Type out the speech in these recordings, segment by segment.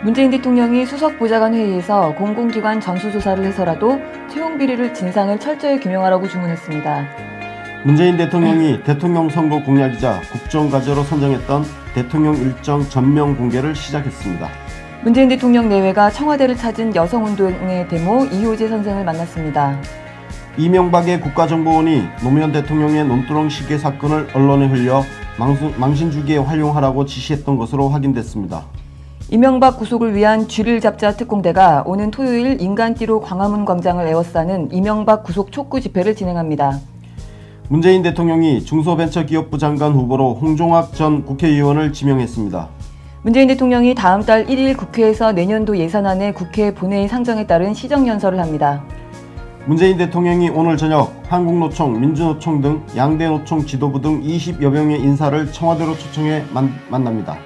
문재인 대통령이 수석보좌관 회의에서 공공기관 전수조사를 해서라도 채용 비리를 진상을 철저히 규명하라고 주문했습니다. 문재인 대통령이 대통령 선거 공약이자 국정과제로 선정했던 대통령 일정 전면 공개를 시작했습니다. 문재인 대통령 내외가 청와대를 찾은 여성운동의 데모 이효재 선생을 만났습니다. 이명박의 국가정보원이 노무현 대통령의 논두렁 시계 사건을 언론에 흘려 망신주기에 활용하라고 지시했던 것으로 확인됐습니다. 이명박 구속을 위한 쥐를 잡자 특공대가 오는 토요일 인간띠로 광화문 광장을 에워싸는 이명박 구속 촉구 집회를 진행합니다. 문재인 대통령이 중소벤처기업부 장관 후보로 홍종학 전 국회의원을 지명했습니다. 문재인 대통령이 다음 달 1일 국회에서 내년도 예산안의 국회 본회의 상정에 따른 시정연설을 합니다. 문재인 대통령이 오늘 저녁 한국노총, 민주노총 등 양대 노총 지도부 등 20여 명의 인사를 청와대로 초청해 만납니다.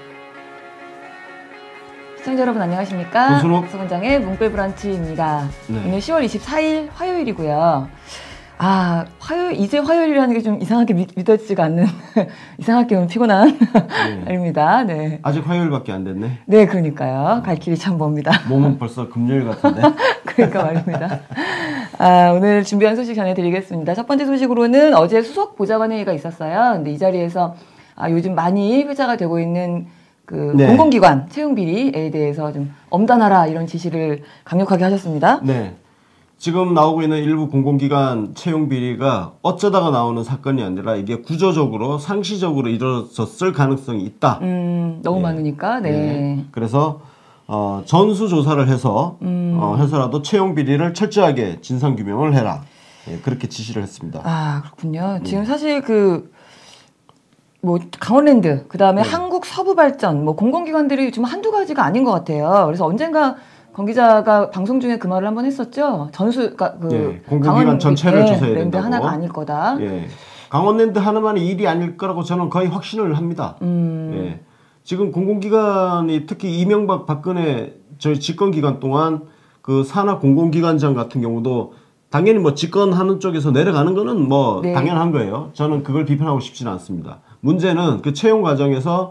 시청자 여러분 안녕하십니까? 권순옥 서원장의 뭉클브런치입니다. 네. 오늘 10월 24일 화요일이고요. 이제 화요일이라는 게 좀 이상하게 믿어지지가 않는 이상하게 오늘 피곤한 날입니다. 네. 아직 화요일밖에 안 됐네. 네, 그러니까요. 갈 길이 참 멉니다. 몸은 벌써 금요일 같은데. 그러니까 말입니다. 오늘 준비한 소식 전해드리겠습니다. 첫 번째 소식으로는 어제 수석 보좌관 회의가 있었어요. 근데 이 자리에서 요즘 많이 회자가 되고 있는 네. 공공기관 채용 비리에 대해서 좀 엄단하라 이런 지시를 강력하게 하셨습니다. 네. 지금 나오고 있는 일부 공공기관 채용 비리가 어쩌다가 나오는 사건이 아니라 이게 구조적으로 상시적으로 이루어졌을 가능성이 있다. 너무 많으니까. 네. 그래서 전수조사를 해서라도 채용 비리를 철저하게 진상규명을 해라. 그렇게 지시를 했습니다. 그렇군요. 지금 사실 강원랜드, 그 다음에 한국서부발전, 공공기관들이 좀 한두 가지가 아닌 것 같아요. 그래서 언젠가 권 기자가 방송 중에 그 말을 한번 했었죠. 공공기관 전체를 조사해야 랜드 된다고. 하나가 아닐 거다. 강원랜드 하나만의 일이 아닐 거라고 저는 거의 확신을 합니다. 지금 공공기관이 특히 이명박 박근혜 저희 집권기간 동안 그 산하 공공기관장 같은 경우도 당연히 집권하는 쪽에서 내려가는 거는 당연한 거예요. 저는 그걸 비판하고 싶지는 않습니다. 문제는 그 채용 과정에서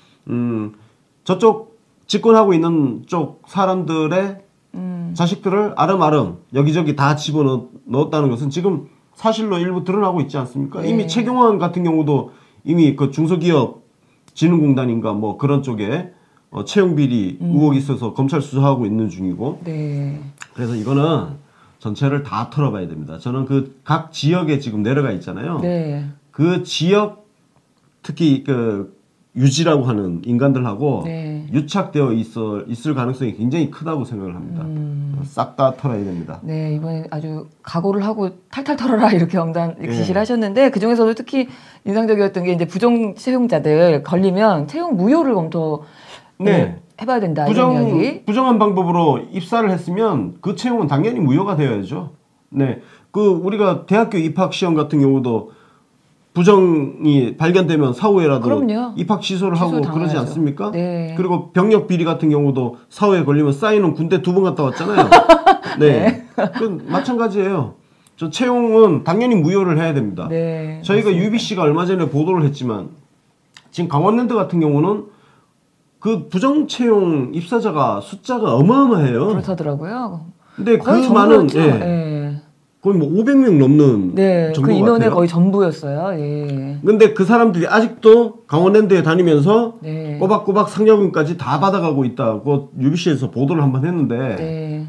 저쪽 집권하고 있는 쪽 사람들의 자식들을 아름아름 여기저기 다 집어넣었다는 것은 지금 사실로 일부 드러나고 있지 않습니까? 네. 이미 최경환 같은 경우도 이미 그 중소기업 진흥공단인가 그런 쪽에 채용 비리 의혹이 있어서 검찰 수사하고 있는 중이고. 네. 그래서 이거는 전체를 다 털어봐야 됩니다. 저는 그 각 지역에 지금 내려가 있잖아요. 네. 그 지역 특히 유지라고 하는 인간들하고 유착되어 있을 가능성이 굉장히 크다고 생각을 합니다. 싹 다 털어야 됩니다. 네, 이번에 아주 각오를 하고 탈탈 털어라 이렇게 지시를 하셨는데 그중에서도 특히 인상적이었던 게 이제 부정 채용자들 걸리면 채용 무효를 해봐야 된다. 이런 이야기. 부정한 방법으로 입사를 했으면 그 채용은 당연히 무효가 되어야죠. 네, 우리가 대학교 입학 시험 같은 경우도 부정이 발견되면 사후에라도 그럼요. 입학 취소를 하고 당하야죠. 그러지 않습니까? 네. 그리고 병력 비리 같은 경우도 사후에 걸리면 사인은 군대 2번 갔다 왔잖아요. 네. 그 마찬가지예요. 저 채용은 당연히 무효를 해야 됩니다. 네, 저희가 맞습니다. UBC가 얼마 전에 보도를 했지만 지금 강원랜드 같은 경우는 그 부정 채용 입사자가 숫자가 어마어마해요. 그렇다더라고요. 근데 그 거의 많은 전부였죠. 거의 500명 넘는 정도 그 인원의 같아요. 거의 전부였어요. 예. 근데 그 사람들이 아직도 강원랜드에 다니면서 네. 꼬박꼬박 상여금까지 다 받아가고 있다고 UBC에서 보도를 한번 했는데 네.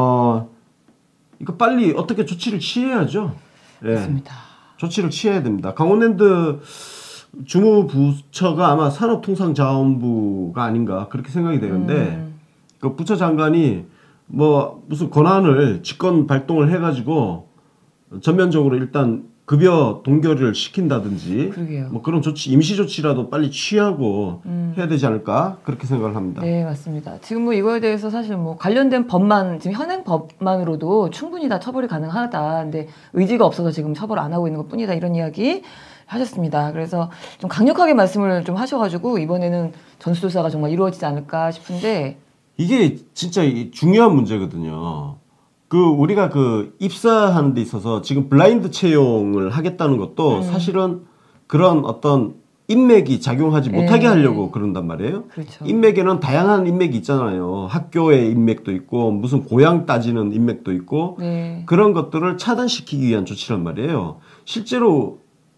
이거 빨리 어떻게 조치를 취해야죠. 맞습니다. 조치를 취해야 됩니다. 강원랜드 주무부처가 아마 산업통상자원부가 아닌가 그렇게 생각이 되는데 그 부처 장관이 무슨 권한을 직권 발동을 해가지고 전면적으로 일단 급여 동결을 시킨다든지 그러게요. 그런 조치 임시 조치라도 빨리 취하고 해야 되지 않을까 그렇게 생각을 합니다. 네, 맞습니다. 지금 이거에 대해서 사실 관련된 법만 지금 현행 법만으로도 충분히 다 처벌이 가능하다. 근데 의지가 없어서 지금 처벌 안 하고 있는 것뿐이다. 이런 이야기 하셨습니다. 그래서 좀 강력하게 말씀을 좀 하셔가지고 이번에는 전수조사가 정말 이루어지지 않을까 싶은데. 이게 진짜 중요한 문제거든요. 우리가 입사하는 데 있어서 지금 블라인드 채용을 하겠다는 것도 사실은 그런 어떤 인맥이 작용하지 네. 못하게 하려고 그런단 말이에요. 그렇죠. 인맥에는 다양한 인맥이 있잖아요. 학교의 인맥도 있고 무슨 고향 따지는 인맥도 있고 네. 그런 것들을 차단시키기 위한 조치란 말이에요. 실제로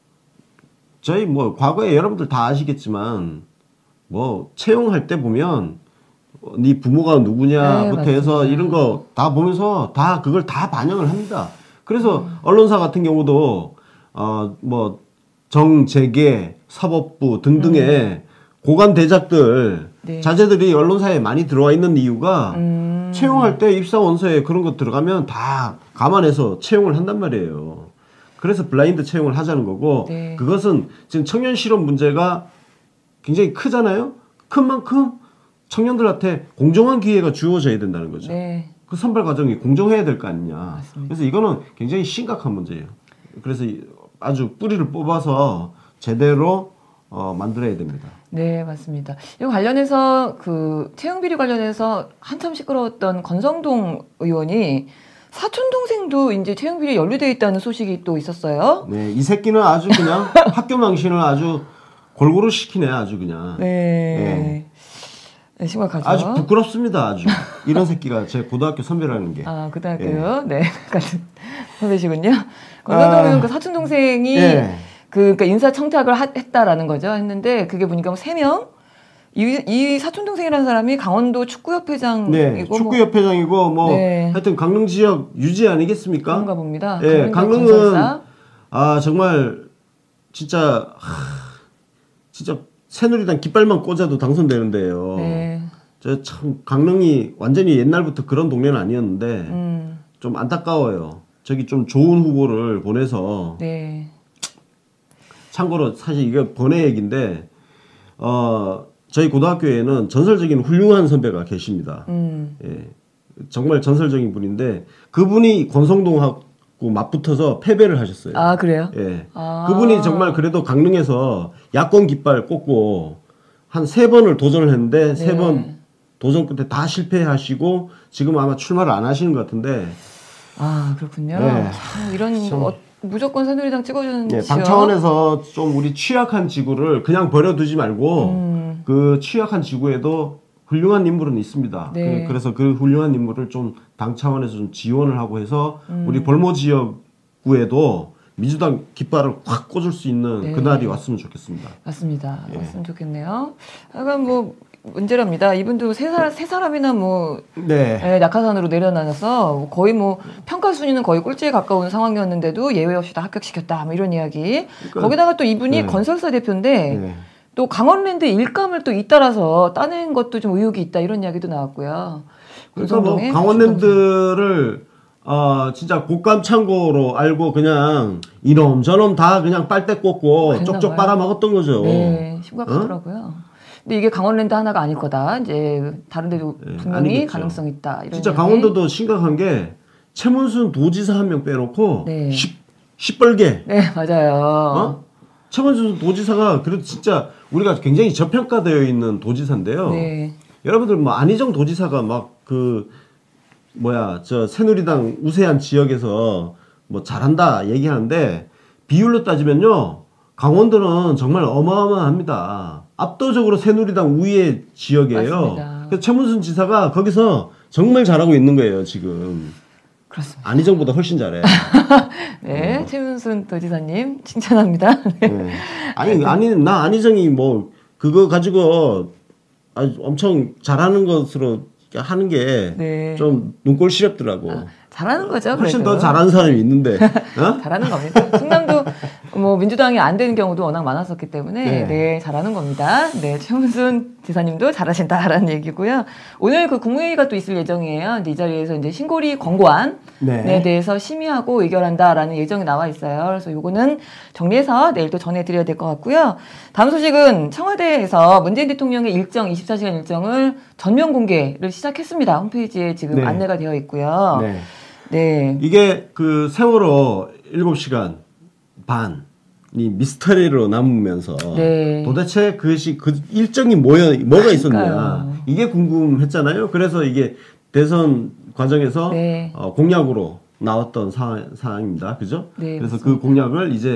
저희 뭐 과거에 여러분들 다 아시겠지만 뭐 채용할 때 보면 네 부모가 누구냐부터 네, 해서 맞습니다. 이런 거 다 보면서 다 그걸 다 반영을 합니다. 그래서 언론사 같은 경우도 뭐 정재계 사법부 등등의 고관 대작들 네. 자제들이 언론사에 많이 들어와 있는 이유가 채용할 때 입사 원서에 그런 거 들어가면 다 감안해서 채용을 한단 말이에요. 그래서 블라인드 채용을 하자는 거고 네. 그것은 지금 청년 실업 문제가 굉장히 크잖아요. 큰 만큼 청년들한테 공정한 기회가 주어져야 된다는 거죠. 네. 그 선발 과정이 공정해야 될 거 아니냐. 맞습니다. 그래서 이거는 굉장히 심각한 문제예요. 그래서 아주 뿌리를 뽑아서 제대로 만들어야 됩니다. 네, 맞습니다. 이거 관련해서 그 채용 비리 관련해서 한참 시끄러웠던 권성동 의원이 사촌 동생도 이제 채용 비리에 연루돼 있다는 소식이 또 있었어요. 네, 이 새끼는 아주 그냥 학교 망신을 아주 골고루 시키네, 아주 그냥. 네. 네, 심각하죠. 아주 부끄럽습니다, 아주. 이런 새끼가 제 고등학교 선배라는 게. 아, 고등학교요? 네. 같은 선배시군요. 권성동 의원 그 사촌 동생이 예. 그러니까 인사청탁을 했다라는 거죠. 했는데 그게 보니까 뭐 3명? 이 사촌 동생이라는 사람이 강원도 축구협회장이고 네, 축구협회장이고 뭐 네. 하여튼 강릉 지역 유지 아니겠습니까? 그런가 봅니다. 예, 강릉은 건설사. 정말 진짜 진짜 새누리당 깃발만 꽂아도 당선되는데요. 네. 저 참 강릉이 완전히 옛날부터 그런 동네는 아니었는데 좀 안타까워요. 저기 좀 좋은 후보를 보내서 네. 참고로 사실 이게 번외 얘기인데 저희 고등학교에는 전설적인 훌륭한 선배가 계십니다. 예, 정말 전설적인 분인데 그분이 권성동하고 맞붙어서 패배를 하셨어요. 아, 그래요? 예, 아. 그분이 정말 그래도 강릉에서 야권 깃발 꽂고 한 3번을 도전을 했는데 네. 3번 도전 끝에 다 실패하시고 지금 아마 출마를 안 하시는 것 같은데. 아, 그렇군요. 네. 참 이런 무조건 새누리당 찍어주는 예, 지역. 당 차원에서 좀 우리 취약한 지구를 그냥 버려두지 말고 그 취약한 지구에도 훌륭한 인물은 있습니다. 네. 그래서 그 훌륭한 인물을 좀 당 차원에서 좀 지원을 하고 해서 우리 벌모 지역구에도 민주당 깃발을 확 꽂을 수 있는 네. 그날이 왔으면 좋겠습니다. 맞습니다. 예. 왔으면 좋겠네요. 약간 뭐 문제랍니다. 이분도 세 사람이나 뭐 네. 예, 낙하산으로 내려놔서 거의 뭐 평가 순위는 거의 꼴찌에 가까운 상황이었는데도 예외 없이 다 합격시켰다. 뭐 이런 이야기. 그러니까, 거기다가 또 이분이 네. 건설사 대표인데 네. 또 강원랜드 일감을 또 잇따라서 따낸 것도 좀 의혹이 있다. 이런 이야기도 나왔고요. 그러니까 뭐 권성동의 강원랜드를 진짜 곡감 창고로 알고 그냥 이놈 저놈 다 그냥 빨대 꽂고 그랬나 쪽쪽 봐요. 빨아먹었던 거죠. 네, 심각하더라고요. 근데 이게 강원랜드 하나가 아닐 거다. 이제 다른 데도 네, 분명히 아니겠죠. 가능성 있다. 이런 진짜 이야기. 강원도도 심각한 게 최문순 도지사 1명 빼놓고 네. 시뻘게 네, 맞아요. 최문순 도지사가 그래도 진짜 우리가 굉장히 저평가되어 있는 도지사인데요. 네. 여러분들 뭐 안희정 도지사가 막 저 새누리당 우세한 지역에서 뭐 잘한다 얘기하는데 비율로 따지면요 강원도는 정말 어마어마합니다. 압도적으로 새누리당 우위의 지역이에요. 맞습니다. 그래서 최문순 지사가 거기서 정말 잘하고 있는 거예요 지금. 그렇습니다. 안희정보다 훨씬 잘해. 네, 최문순 도지사님 칭찬합니다. 네. 나 안희정이 뭐 그거 가지고 아주 엄청 잘하는 것으로 하는 게 네. 좀 눈꼴 시렵더라고. 잘하는 거죠. 훨씬 그래도. 더 잘하는 사람이 있는데. 어? 잘하는 겁니다. 충남도 뭐 민주당이 안 되는 경우도 워낙 많았었기 때문에 네. 네, 잘하는 겁니다. 네, 최문순 지사님도 잘하신다라는 얘기고요. 오늘 그 국무회의가 또 있을 예정이에요. 근데 이 자리에서 이제 신고리 권고안에 네. 대해서 심의하고 의결한다라는 예정이 나와 있어요. 그래서 요거는 정리해서 내일 또 전해드려야 될 것 같고요. 다음 소식은 청와대에서 문재인 대통령의 일정, 24시간 일정을 전면 공개를 시작했습니다. 홈페이지에 지금 네. 안내가 되어 있고요. 네. 네. 이게 그 세월호 7시간 반이 미스터리로 남으면서 네. 도대체 그 일정이 뭐가 있었냐. 그러니까요. 이게 궁금했잖아요. 그래서 이게 대선 과정에서 네. 공약으로 나왔던 사항입니다. 그죠? 네, 그래서 맞습니다. 그 공약을 이제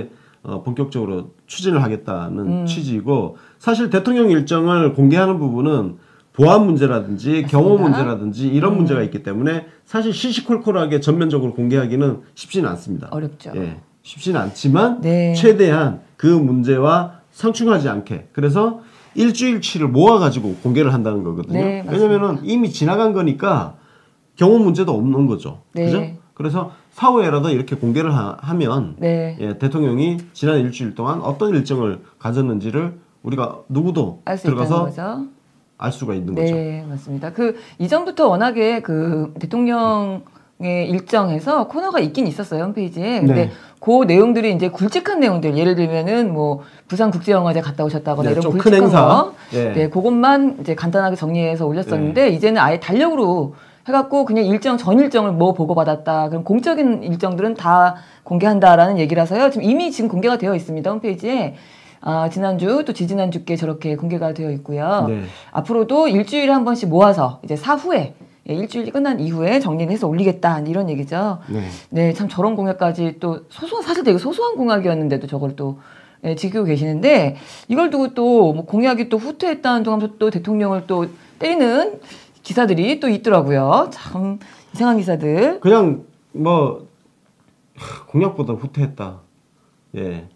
본격적으로 추진을 하겠다는 취지이고 사실 대통령 일정을 공개하는 부분은 보안 문제라든지 맞습니다. 경호 문제라든지 이런 문제가 있기 때문에 사실 시시콜콜하게 전면적으로 공개하기는 쉽지는 않습니다. 어렵죠. 예, 쉽지는 않지만 네. 최대한 그 문제와 상충하지 않게 그래서 일주일치를 모아가지고 공개를 한다는 거거든요. 네, 왜냐면은 이미 지나간 거니까 경호 문제도 없는 거죠. 네. 그죠? 그래서 사후에라도 이렇게 공개를 하면 네. 예, 대통령이 지난 일주일 동안 어떤 일정을 가졌는지를 우리가 누구도 알 수 있다는 들어가서 거죠. 알 수가 있는 거죠. 네, 맞습니다. 그 이전부터 워낙에 그 대통령의 일정에서 코너가 있긴 있었어요, 홈페이지에. 근데 네. 그 내용들이 이제 굵직한 내용들, 예를 들면은 뭐 부산국제영화제 갔다 오셨다거나 네, 이런 좀 큰 굵직한 행사. 거, 예. 네, 그것만 이제 간단하게 정리해서 올렸었는데 이제는 아예 달력으로 해갖고 그냥 일정 전 일정을 뭐 보고받았다. 그럼 공적인 일정들은 다 공개한다라는 얘기라서요. 지금 공개가 되어 있습니다, 홈페이지에. 지난주 또 지지난주께 저렇게 공개가 되어 있고요. 네. 앞으로도 일주일에 한 번씩 모아서 이제 사후에 일주일이 끝난 이후에 정리를 해서 올리겠다 이런 얘기죠. 네. 네, 참 저런 공약까지 또 사실 되게 소소한 공약이었는데도 저걸 또 지키고 계시는데 이걸 두고 또 뭐 공약이 또 후퇴했다는 둥 하면서 또 대통령을 또 때리는 기사들이 또 있더라고요. 참 이상한 기사들. 그냥 뭐 공약보다 후퇴했다. 예.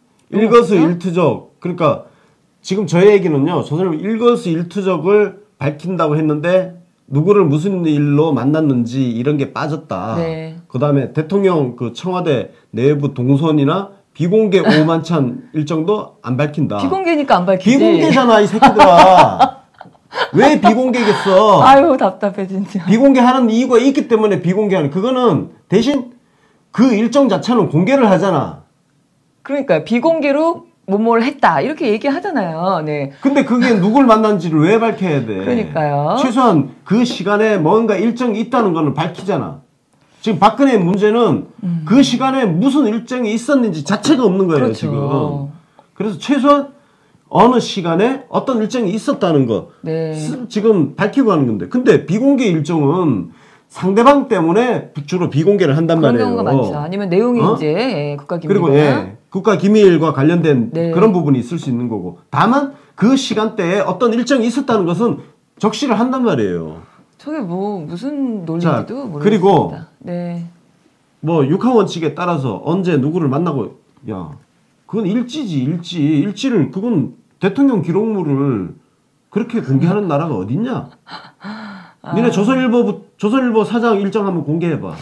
일거수일투족. 그러니까 지금 저희 얘기는요. 조선일보 일거수일투족을 밝힌다고 했는데 누구를 무슨 일로 만났는지 이런 게 빠졌다. 네. 그다음에 대통령 그 청와대 내부 동선이나 비공개 오만찬 일정도 안 밝힌다. 비공개니까 안 밝히지. 비공개잖아 이 새끼들아. 왜 비공개겠어? 아유 답답해 진짜. 비공개하는 이유가 있기 때문에 비공개하는. 그거는 대신 그 일정 자체는 공개를 하잖아. 그러니까 비공개로 뭐뭘 했다 이렇게 얘기하잖아요. 네. 근데 그게 누굴 만난지를 왜 밝혀야 돼? 그러니까요. 최소한 그 시간에 뭔가 일정이 있다는 거는 밝히잖아. 지금 박근혜 문제는 그 시간에 무슨 일정이 있었는지 자체가 없는 거예요, 그렇죠. 지금. 그래서 최소한 어느 시간에 어떤 일정이 있었다는 거 네. 지금 밝히고 하는 건데. 근데 비공개 일정은 상대방 때문에 주로 비공개를 한단 그런 말이에요. 경우가 많죠. 아니면 내용이 이제 국가기밀이나 그리고 국가 기밀과 관련된 네. 그런 부분이 있을 수 있는 거고. 다만 그 시간대에 어떤 일정이 있었다는 것은 적시를 한단 말이에요. 저게 뭐 무슨 논리인지도 자, 모르겠습니다. 그리고 네. 뭐 육하 원칙에 따라서 언제 누구를 만나고 야 그건 일지지. 일지를 그건 대통령 기록물을 그렇게 공개하는 나라가 어딨냐? 니네 조선일보 사장 일정 한번 공개해봐.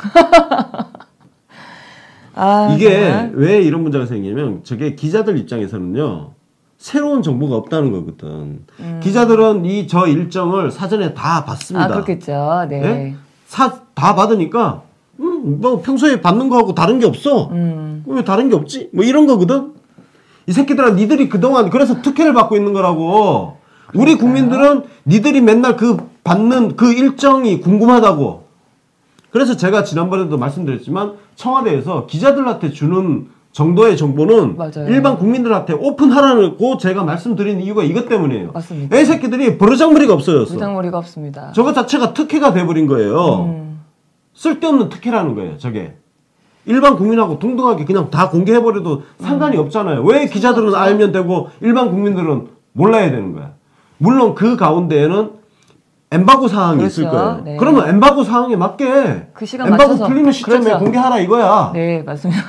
이게 정말? 왜 이런 문제가 생기냐면 저게 기자들 입장에서는요. 새로운 정보가 없다는 거거든. 기자들은 저 일정을 사전에 다 봤습니다. 그렇겠죠. 네. 네? 다 받으니까 뭐 평소에 받는 거하고 다른 게 없어. 왜 다른 게 없지? 뭐 이런 거거든. 이 새끼들아 니들이 그동안 그래서 특혜를 받고 있는 거라고. 우리 국민들은 니들이 맨날 받는 그 일정이 궁금하다고. 그래서 제가 지난번에도 말씀드렸지만 청와대에서 기자들한테 주는 정도의 정보는 맞아요. 일반 국민들한테 오픈하라고 제가 말씀드린 이유가 이것 때문이에요. 맞습니다. 이 새끼들이 버르장머리가 없어졌어. 부장머리가 없습니다. 저거 자체가 특혜가 돼버린 거예요. 쓸데없는 특혜라는 거예요, 저게. 일반 국민하고 동등하게 그냥 다 공개해버려도 상관이 없잖아요. 왜 기자들은 알면 되고 일반 국민들은 몰라야 되는 거야. 물론 그 가운데에는 엠바고 사항이 그렇죠. 있을 거예요. 네. 그러면 엠바고 사항에 맞게 그 시간 엠바고 맞춰서. 풀리는 시점에 그렇죠. 공개하라 이거야. 네, 맞습니다.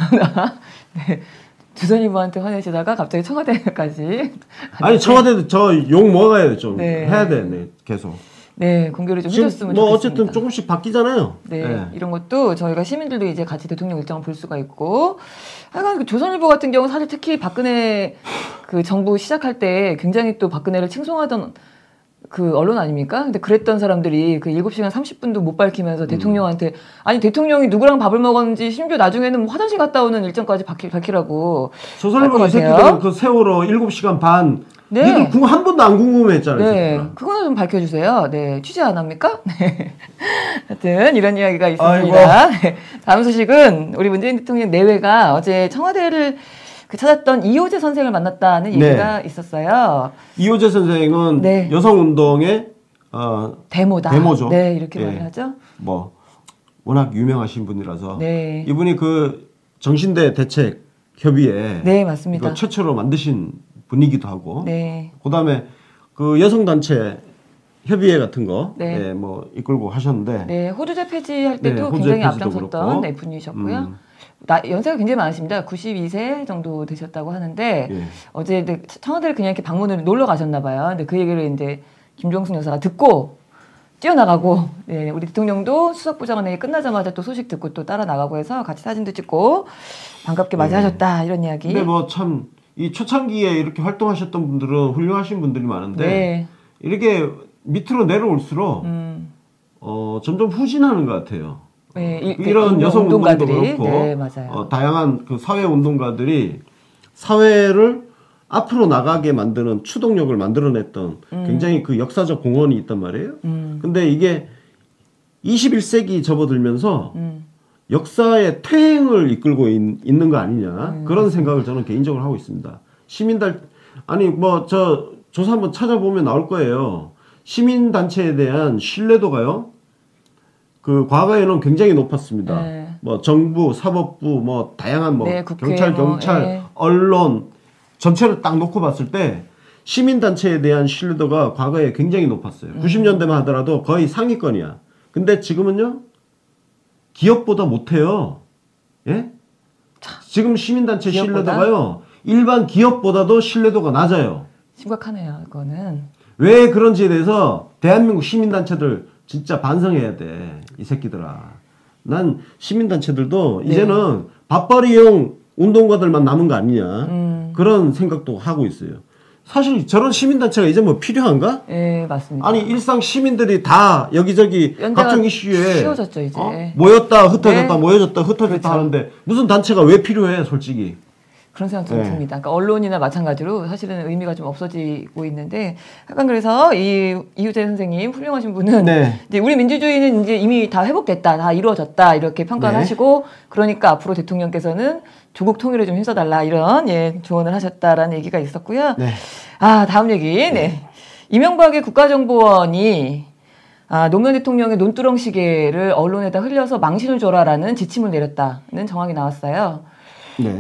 네. 조선일보한테 화내시다가 갑자기 청와대까지. 아니 청와대도 저 욕 먹어야 돼. 좀 네. 해야 돼. 네, 계속. 네, 공개를 좀 지금 해줬으면 뭐 좋겠습니다. 어쨌든 조금씩 바뀌잖아요. 네, 네. 이런 것도 저희가 시민들도 이제 같이 대통령 일정을 볼 수가 있고, 하여간 그 조선일보 같은 경우 사실 특히 박근혜 그 정부 시작할 때 굉장히 또 박근혜를 칭송하던 그 언론 아닙니까? 근데 그랬던 사람들이 그 7시간 30분도 못 밝히면서 대통령한테 아니 대통령이 누구랑 밥을 먹었는지 심지어 나중에는 뭐 화장실 갔다 오는 일정까지 밝히라고 조선일보 이 새끼들은 그 세월호 7시간 반 네. 니들 한 번도 안 궁금해했잖아요. 네, 그거는 좀 밝혀주세요. 네, 취재 안 합니까? 네. 하여튼 이런 이야기가 있었습니다. 네. 다음 소식은 우리 문재인 대통령 내외가 어제 청와대를 찾았던 이호재 선생을 만났다는 얘기가 있었어요. 이호재 선생은 네. 여성운동의 데모다. 데모죠. 네, 이렇게 예. 말을 하죠. 뭐 워낙 유명하신 분이라서 네. 이분이 그 정신대 대책 협의회 네, 맞습니다. 이거 최초로 만드신 분이기도 하고, 네. 그다음에 그 여성단체 협의회 같은 거, 네. 예, 뭐 이끌고 하셨는데, 네, 호주제 폐지할 네, 때도 호주제 굉장히 폐지도 앞장섰던 그렇고. 네, 분이셨고요. 연세가 굉장히 많으십니다. 92세 정도 되셨다고 하는데 예. 어제 청와대를 그냥 이렇게 방문을 놀러 가셨나 봐요. 근데 그 얘기를 이제 김종숙 여사가 듣고 뛰어나가고, 네, 우리 대통령도 수석부장회의 끝나자마자 또 소식 듣고 또 따라 나가고 해서 같이 사진도 찍고 반갑게 맞이하셨다 이런 이야기. 근데 뭐 참 이 초창기에 이렇게 활동하셨던 분들은 훌륭하신 분들이 많은데 네. 이렇게 밑으로 내려올수록 점점 후진하는 것 같아요. 네, 이런 여성 운동도 그렇고 네, 맞아요. 다양한 그 사회 운동가들이 사회를 앞으로 나가게 만드는 추동력을 만들어냈던 굉장히 그 역사적 공헌이 있단 말이에요. 근데 이게 21세기 접어들면서 역사의 퇴행을 이끌고 있는 거 아니냐 그런 생각을 저는 개인적으로 하고 있습니다. 시민단 아니 뭐 저 조사 한번 찾아보면 나올 거예요. 시민단체에 대한 신뢰도가요. 그 과거에는 굉장히 높았습니다. 네. 뭐 정부, 사법부, 뭐 다양한 뭐 네, 국회, 경찰, 뭐, 경찰, 네. 언론 전체를 딱 놓고 봤을 때 시민단체에 대한 신뢰도가 과거에 굉장히 높았어요. 90년대만 하더라도 거의 상위권이야. 근데 지금은요 기업보다 못해요. 예? 지금 시민단체 기업보다? 신뢰도가요 일반 기업보다도 신뢰도가 낮아요. 심각하네요, 이거는. 왜 그런지에 대해서 대한민국 시민단체들 진짜 반성해야 돼. 이 새끼들아. 난 시민단체들도 네. 이제는 밥벌이용 운동가들만 남은 거 아니냐. 그런 생각도 하고 있어요. 사실 저런 시민단체가 이제 뭐 필요한가? 네, 맞습니다. 아니 일상 시민들이 다 여기저기 연대가 각종 이슈에 쉬워졌죠, 이제. 모였다 흩어졌다 네. 모여졌다 흩어졌다 그렇죠. 하는데 무슨 단체가 왜 필요해 솔직히. 그런 생각 좀 네. 듭니다. 그러니까 언론이나 마찬가지로 사실은 의미가 좀 없어지고 있는데 약간 그래서 이 이hu재 선생님 훌륭하신 분은 네. 이제 우리 민주주의는 이제 이미 다 회복됐다, 다 이루어졌다 이렇게 평가를 네. 하시고 그러니까 앞으로 대통령께서는 조국 통일에 좀 힘써달라 이런 조언을 하셨다라는 얘기가 있었고요. 네. 아 다음 얘기. 네. 이명박의 국가정보원이 노무현 대통령의 논두렁 시계를 언론에다 흘려서 망신을 줘라라는 지침을 내렸다는 정황이 나왔어요. 네.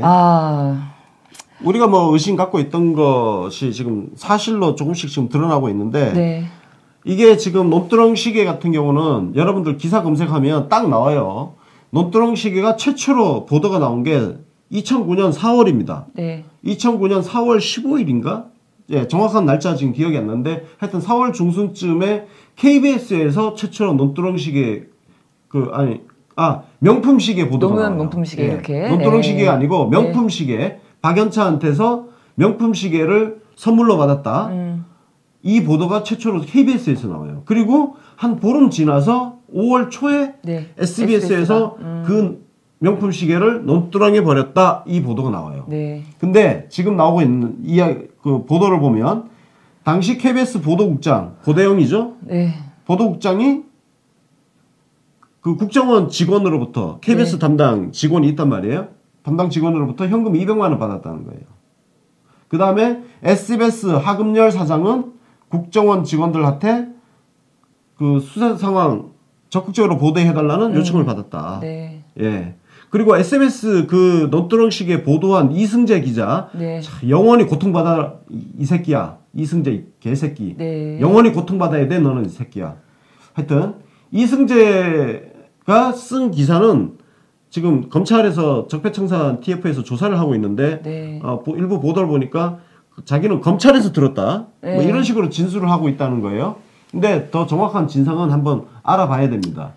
우리가 뭐 의심 갖고 있던 것이 지금 사실로 조금씩 지금 드러나고 있는데 네. 이게 지금 논두렁 시계 같은 경우는 여러분들 기사 검색하면 딱 나와요. 논두렁 시계가 최초로 보도가 나온 게 2009년 4월입니다. 네. 2009년 4월 15일인가? 예, 정확한 날짜 지금 기억이 안 나는데 하여튼 4월 중순쯤에 KBS에서 최초로 논두렁 시계 명품 시계 보도가 노무현 나와요. 명품 시계 예, 이렇게. 논두렁 네. 시계가 아니고 명품 시계. 박연차한테서 명품 시계를 선물로 받았다. 이 보도가 최초로 KBS에서 나와요. 그리고 한 보름 지나서 5월 초에 네. SBS에서 그 명품 시계를 논두렁에 버렸다. 이 보도가 나와요. 네. 근데 지금 나오고 있는 그 보도를 보면 당시 KBS 보도국장 고대영이죠. 네. 보도국장이 그 국정원 직원으로부터 KBS 네. 담당 직원이 있단 말이에요. 담당 직원으로부터 현금 200만 원 받았다는 거예요. 그 다음에 SBS 하금열 사장은 국정원 직원들한테 그 수사 상황 적극적으로 보도해달라는 요청을 받았다. 네. 예. 그리고 SBS 그 논두렁 시계 보도한 이승재 기자, 네. 참 영원히 고통받아 이 새끼야. 이승재 이 개새끼. 네. 영원히 고통받아야 돼 너는 이 새끼야. 하여튼 이승재가 쓴 기사는 지금 검찰에서 적폐청산 TF에서 조사를 하고 있는데 네. 일부 보도를 보니까 자기는 검찰에서 들었다. 네. 뭐 이런 식으로 진술을 하고 있다는 거예요. 근데 더 정확한 진상은 한번 알아봐야 됩니다.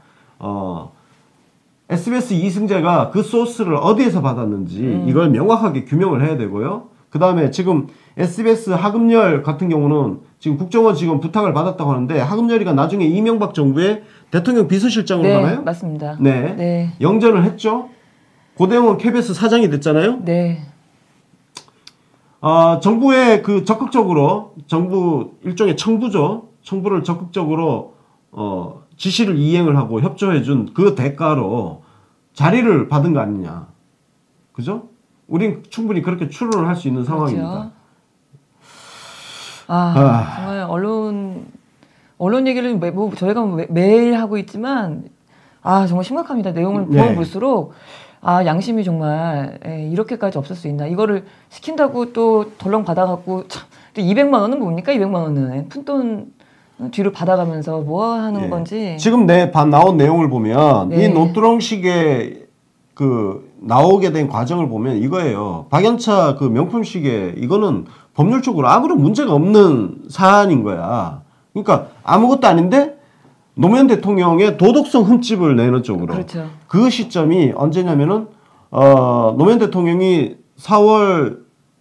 SBS 이승재가 그 소스를 어디에서 받았는지 이걸 명확하게 규명을 해야 되고요. 그 다음에 지금 SBS 하금열 같은 경우는 지금 국정원 직원 부탁을 받았다고 하는데 하금열이가 나중에 이명박 정부의 대통령 비서실장으로 네, 가나요? 맞습니다. 네. 네. 영전을 했죠. 고대영은 KBS 사장이 됐잖아요. 네. 정부의 그 적극적으로 정부 일종의 청부죠. 청부를 적극적으로 지시를 이행을 하고 협조해준 그 대가로 자리를 받은 거 아니냐. 그죠? 우린 충분히 그렇게 추론을 할 수 있는 상황입니다. 그렇죠. 정말 언론 얘기를 저희가 매일 하고 있지만 정말 심각합니다. 내용을 보면 볼수록 아, 양심이 정말 이렇게까지 없을 수 있나. 이거를 시킨다고 또 덜렁 받아갖고 참, 또 200만 원은 뭡니까? 200만 원은 푼돈 뒤로 받아가면서 뭐 하는 건지. 지금 나온 내용을 보면 네. 이 노트롱식의 그 나오게 된 과정을 보면 이거예요. 박연차 그 명품 시계 이거는 법률적으로 아무런 문제가 없는 사안인 거야. 그러니까 아무것도 아닌데 노무현 대통령의 도덕성 흠집을 내는 쪽으로. 그렇죠. 그 시점이 언제냐면은 노무현 대통령이 4월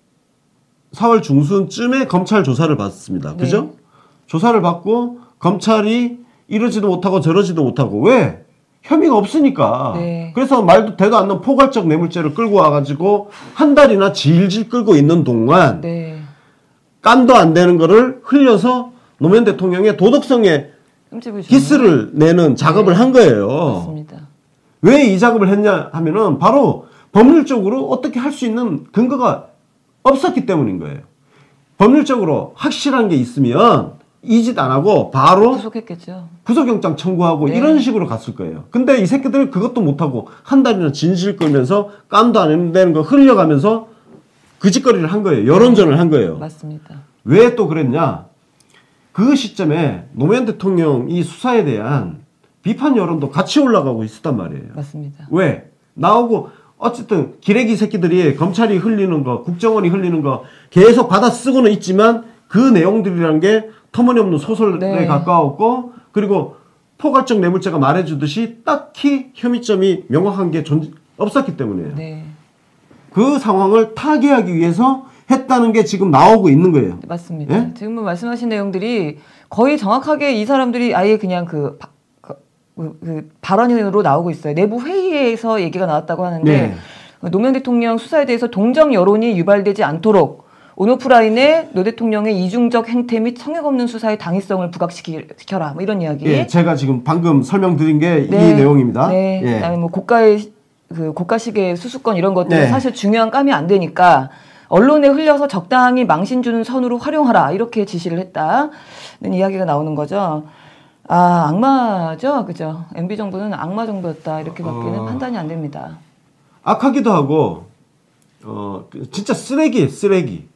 중순쯤에 검찰 조사를 받습니다. 그죠? 네. 조사를 받고 검찰이 이러지도 못하고 저러지도 못하고 왜? 혐의가 없으니까. 네. 그래서 말도 대도 않는 포괄적 뇌물죄를 끌고 와가지고 한 달이나 질질 끌고 있는 동안 네. 깜도 안 되는 거를 흘려서 노무현 대통령의 도덕성에 흠집을 주는. 기스를 내는 작업을 한 거예요. 맞습니다. 왜 이 작업을 했냐 하면은 바로 법률적으로 어떻게 할 수 있는 근거가 없었기 때문인 거예요. 법률적으로 확실한 게 있으면 이 짓 안 하고 바로 구속했겠죠. 구속영장 청구하고 네. 이런 식으로 갔을 거예요. 근데 이 새끼들 그것도 못하고 한 달이나 진실 끌면서 깜도 안 되는 거 흘려가면서 그 짓거리를 한 거예요. 여론전을 한 거예요. 맞습니다. 왜 또 그랬냐? 그 시점에 노무현 대통령 이 수사에 대한 비판 여론도 같이 올라가고 있었단 말이에요. 맞습니다. 왜? 나오고 어쨌든 기레기 새끼들이 검찰이 흘리는 거, 국정원이 흘리는 거 계속 받아 쓰고는 있지만 그 내용들이란 게 터무니없는 소설에 네. 가까웠고 그리고 포괄적 뇌물죄가 말해주듯이 딱히 혐의점이 명확한 게 없었기 때문이에요. 네. 그 상황을 타개하기 위해서 했다는 게 지금 나오고 있는 거예요. 맞습니다. 예? 지금 말씀하신 내용들이 거의 정확하게 이 사람들이 아예 그냥 그 발언으로 나오고 있어요. 내부 회의에서 얘기가 나왔다고 하는데 네. 노무현 대통령 수사에 대해서 동정 여론이 유발되지 않도록 온오프라인에 노 대통령의 이중적 행태 및 성역 없는 수사의 당위성을 부각시켜라. 뭐 이런 이야기. 예, 제가 지금 방금 설명드린 게 이 네. 내용입니다. 네. 예. 그다음에 뭐 고가시계 수수권 이런 것들 네. 사실 중요한 감이 안 되니까 언론에 흘려서 적당히 망신 주는 선으로 활용하라 이렇게 지시를 했다는 이야기가 나오는 거죠. 아, 악마죠, 그죠? MB 정부는 악마 정부였다 이렇게밖에는 판단이 안 됩니다. 악하기도 하고 진짜 쓰레기.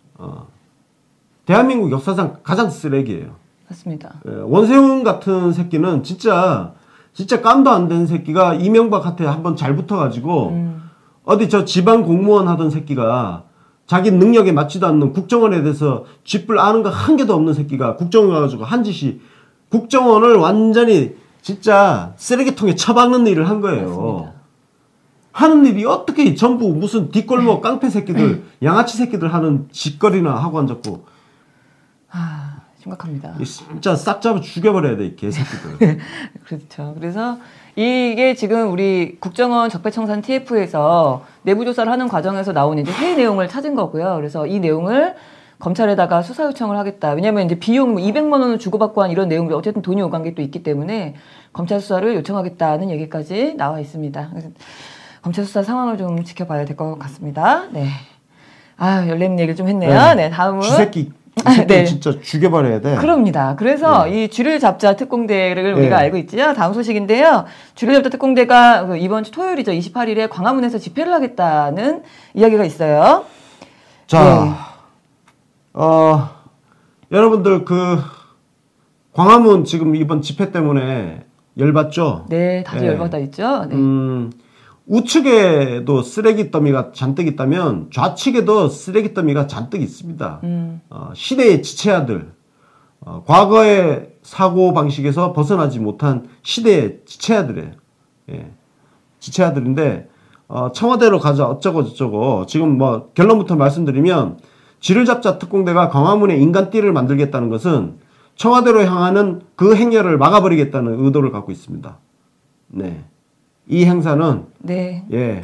대한민국 역사상 가장 쓰레기예요. 맞습니다. 예, 원세훈 같은 새끼는 진짜 깜도 안 되는 새끼가 이명박한테 한번 잘 붙어가지고 어디 저 지방 공무원 하던 새끼가 자기 능력에 맞지도 않는 국정원에 대해서 쥐뿔 아는 거 한 개도 없는 새끼가 국정원 가가지고 한 짓이 국정원을 완전히 진짜 쓰레기통에 처박는 일을 한 거예요. 맞습니다. 하는 일이 어떻게 전부 무슨 뒷골목 깡패 새끼들, 양아치 새끼들 하는 짓거리나 하고 앉았고. 아, 심각합니다. 진짜 싹 잡아 죽여버려야 돼, 이 개새끼들. 그렇죠. 그래서 이게 지금 우리 국정원 적폐청산 TF에서 내부조사를 하는 과정에서 나온 이제 회의 내용을 찾은 거고요. 그래서 이 내용을 검찰에다가 수사 요청을 하겠다. 왜냐하면 이제 비용 200만 원을 주고받고 한 이런 내용들이 어쨌든 돈이 오간 게 또 있기 때문에 검찰 수사를 요청하겠다는 얘기까지 나와 있습니다. 그래서 검찰 수사 상황을 좀 지켜봐야 될 것 같습니다. 네. 아, 열린 얘기를 좀 했네요. 네, 다음은. 쥐새끼. 이 새끼 네. 진짜 죽여버려야 돼. 그럽니다. 그래서 이 쥐를 잡자 특공대를 우리가 알고 있죠. 다음 소식인데요. 쥐를 잡자 특공대가 이번 주 토요일이죠. 28일에 광화문에서 집회를 하겠다는 이야기가 있어요. 자, 여러분들 광화문 지금 이번 집회 때문에 열받죠? 네, 다들 열받아 있죠. 네. 우측에도 쓰레기 더미가 잔뜩 있다면 좌측에도 쓰레기 더미가 잔뜩 있습니다. 시대의 지체아들, 과거의 사고 방식에서 벗어나지 못한 시대의 지체아들이에요. 예. 지체아들인데 청와대로 가자 어쩌고 저쩌고 지금 뭐 결론부터 말씀드리면 쥐를 잡자 특공대가 광화문에 인간띠를 만들겠다는 것은 청와대로 향하는 그 행렬을 막아버리겠다는 의도를 갖고 있습니다. 네. 이 행사는 네. 예.